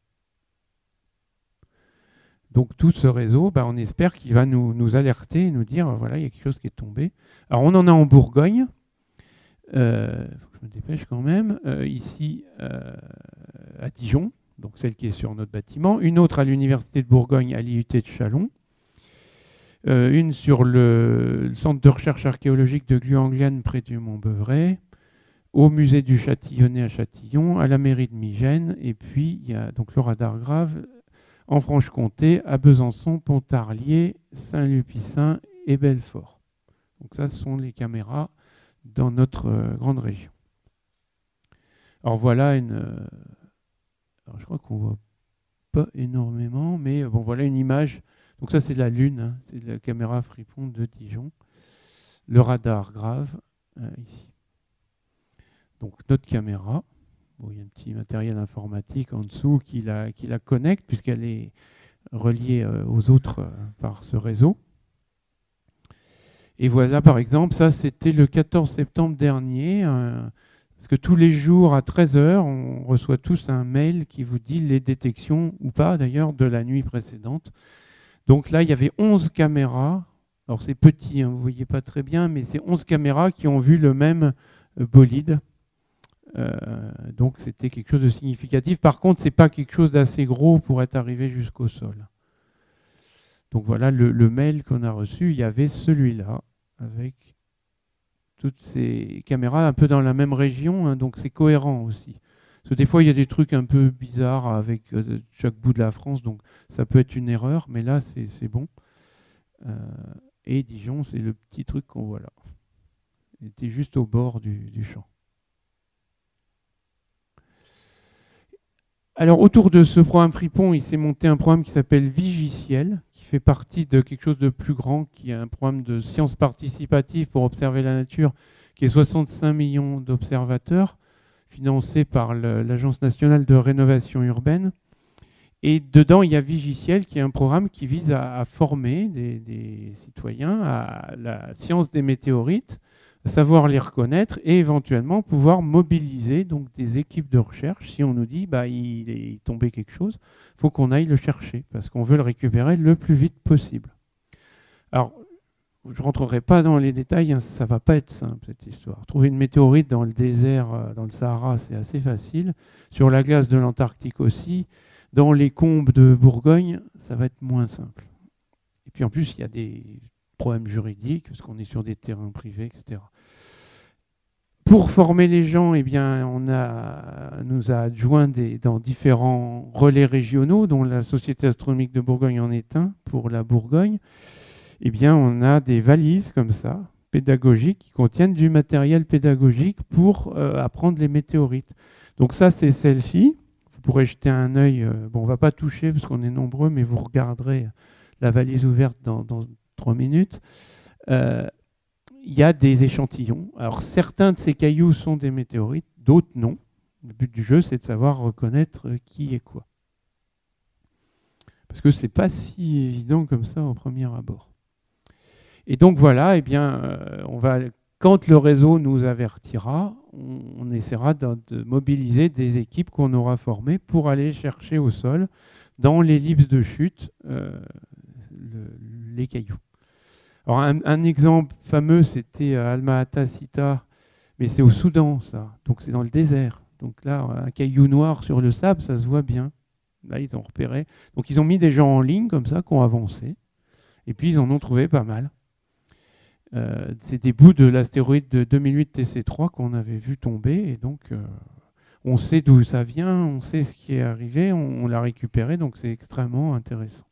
Donc tout ce réseau, bah, on espère qu'il va nous, nous alerter et nous dire, voilà, il y a quelque chose qui est tombé. Alors on en a en Bourgogne, euh, faut que je me dépêche quand même, euh, ici euh, à Dijon, donc celle qui est sur notre bâtiment, une autre à l'Université de Bourgogne à l'I U T de Châlons, euh, une sur le, le centre de recherche archéologique de Gluangliane près du Mont-Beuvray, au musée du Châtillonnais à Châtillon, à la mairie de Migène, et puis il y a donc le radar Grave en Franche-Comté, à Besançon, Pontarlier, Saint-Lupicin et Belfort. Donc ça, ce sont les caméras dans notre euh, grande région. Alors voilà une... Euh, alors je crois qu'on ne voit pas énormément, mais bon, voilà une image. Donc ça, c'est la Lune, hein, c'est la caméra Fripon de Dijon. Le radar Grave, euh, ici. Donc notre caméra, bon, il y a un petit matériel informatique en dessous qui la, qui la connecte puisqu'elle est reliée euh, aux autres euh, par ce réseau. Et voilà par exemple, ça c'était le quatorze septembre dernier, euh, parce que tous les jours à treize heures, on reçoit tous un mail qui vous dit les détections, ou pas d'ailleurs, de la nuit précédente. Donc là il y avait onze caméras, alors c'est petit, hein, vous ne voyez pas très bien, mais c'est onze caméras qui ont vu le même euh, bolide. Euh, donc c'était quelque chose de significatif. Par contre, ce n'est pas quelque chose d'assez gros pour être arrivé jusqu'au sol. Donc voilà le, le mail qu'on a reçu. Il y avait celui-là avec toutes ces caméras un peu dans la même région. Hein, donc c'est cohérent aussi. Parce que des fois, il y a des trucs un peu bizarres avec euh, chaque bout de la France. Donc ça peut être une erreur. Mais là, c'est bon. Euh, et Dijon, c'est le petit truc qu'on voit là. Il était juste au bord du, du champ. Alors autour de ce programme Fripon, il s'est monté un programme qui s'appelle Vigiciel, qui fait partie de quelque chose de plus grand, qui est un programme de sciences participatives pour observer la nature, qui est soixante-cinq millions d'observateurs, financé par l'Agence nationale de rénovation urbaine. Et dedans, il y a Vigiciel, qui est un programme qui vise à, à former des, des citoyens à la science des météorites, savoir les reconnaître et éventuellement pouvoir mobiliser donc des équipes de recherche. Si on nous dit bah, il est tombé quelque chose, il faut qu'on aille le chercher parce qu'on veut le récupérer le plus vite possible. Alors, je ne rentrerai pas dans les détails, hein, ça ne va pas être simple cette histoire. Trouver une météorite dans le désert, euh, dans le Sahara, c'est assez facile. Sur la glace de l'Antarctique aussi. Dans les combes de Bourgogne, ça va être moins simple. Et puis en plus, il y a des problèmes juridiques, parce qu'on est sur des terrains privés, et cetera. Pour former les gens, eh bien, on a, nous a adjoint des, dans différents relais régionaux, dont la Société astronomique de Bourgogne en est un, pour la Bourgogne. Eh bien, on a des valises comme ça, pédagogiques, qui contiennent du matériel pédagogique pour euh, apprendre les météorites. Donc ça, c'est celle-ci. Vous pourrez jeter un œil. Euh, bon, on ne va pas toucher parce qu'on est nombreux, mais vous regarderez la valise ouverte dans, dans trois minutes. Euh, Il y a des échantillons. Alors, certains de ces cailloux sont des météorites, d'autres non. Le but du jeu, c'est de savoir reconnaître qui est quoi. Parce que ce n'est pas si évident comme ça au premier abord. Et donc voilà, eh bien, euh, on va, quand le réseau nous avertira, on, on essaiera de, de mobiliser des équipes qu'on aura formées pour aller chercher au sol, dans l'ellipse de chute, euh, le, les cailloux. Alors un, un exemple fameux, c'était Alma-Ata Sita, mais c'est au Soudan, ça. Donc c'est dans le désert. Donc là, un caillou noir sur le sable, ça se voit bien. Là, ils ont repéré. Donc ils ont mis des gens en ligne comme ça, qui ont avancé. Et puis ils en ont trouvé pas mal. Euh, c'est des bouts de l'astéroïde de deux mille huit T C trois qu'on avait vu tomber. Et donc euh, on sait d'où ça vient, on sait ce qui est arrivé, on, on l'a récupéré. Donc c'est extrêmement intéressant.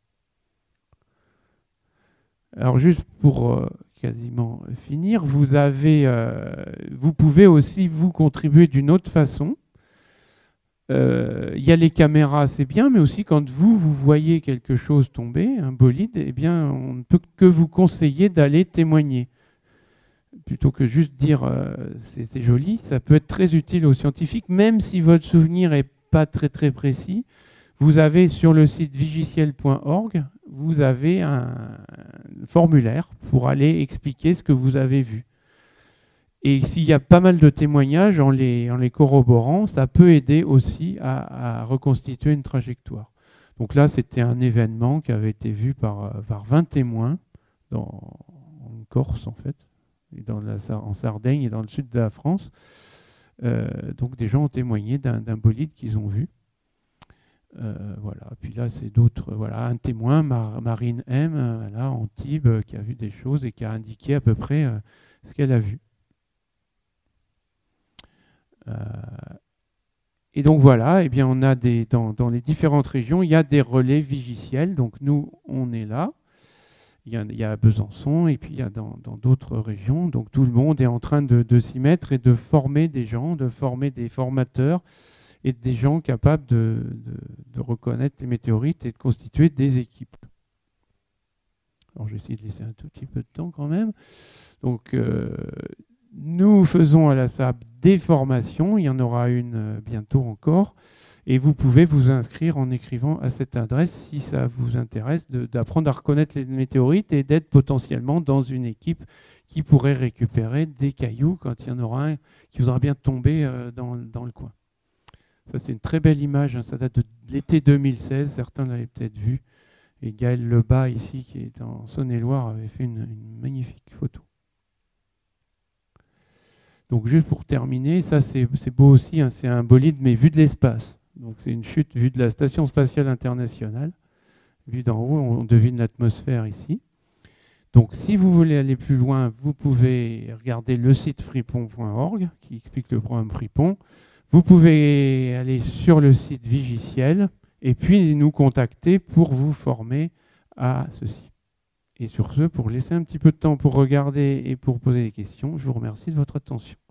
Alors juste pour euh, quasiment finir, vous, avez, euh, vous pouvez aussi vous contribuer d'une autre façon. Il euh, y a les caméras, c'est bien, mais aussi quand vous, vous voyez quelque chose tomber, un bolide, eh bien, on ne peut que vous conseiller d'aller témoigner. Plutôt que juste dire euh, c'est joli, ça peut être très utile aux scientifiques, même si votre souvenir n'est pas très très précis. Vous avez sur le site vigiciel point org, vous avez un formulaire pour aller expliquer ce que vous avez vu. Et s'il y a pas mal de témoignages en les, en les corroborant, ça peut aider aussi à, à reconstituer une trajectoire. Donc là, c'était un événement qui avait été vu par, par vingt témoins dans, en Corse, en fait, et dans la, en Sardaigne et dans le sud de la France. Euh, donc des gens ont témoigné d'un bolide qu'ils ont vu. Euh, voilà. Puis là, c'est d'autres. Voilà, un témoin, Mar Marine M, euh, là, Antibes, euh, qui a vu des choses et qui a indiqué à peu près euh, ce qu'elle a vu. Euh, et donc voilà, eh bien, on a des, dans, dans les différentes régions, il y a des relais vigiciels. Donc nous, on est là. Il y a, il y a à Besançon et puis il y a dans d'autres régions. Donc tout le monde est en train de, de s'y mettre et de former des gens, de former des formateurs et des gens capables de, de, de reconnaître les météorites et de constituer des équipes. Alors je vais essayer de laisser un tout petit peu de temps quand même. Donc euh, nous faisons à la S A B des formations, il y en aura une euh, bientôt encore, et vous pouvez vous inscrire en écrivant à cette adresse si ça vous intéresse d'apprendre à reconnaître les météorites et d'être potentiellement dans une équipe qui pourrait récupérer des cailloux quand il y en aura un qui voudra bien tomber euh, dans, dans le coin. Ça, c'est une très belle image, hein. Ça date de l'été deux mille seize, certains l'avaient peut-être vu. Et Gaël Lebas, ici, qui est en Saône-et-Loire, avait fait une, une magnifique photo. Donc, juste pour terminer, ça, c'est beau aussi, hein, c'est un bolide, mais vu de l'espace. Donc, c'est une chute vue de la Station spatiale internationale. Vue d'en haut, on devine l'atmosphère ici. Donc, si vous voulez aller plus loin, vous pouvez regarder le site fripon point org, qui explique le programme Fripon. Vous pouvez aller sur le site Vigiciel et puis nous contacter pour vous former à ceci. Et sur ce, pour laisser un petit peu de temps pour regarder et pour poser des questions, je vous remercie de votre attention.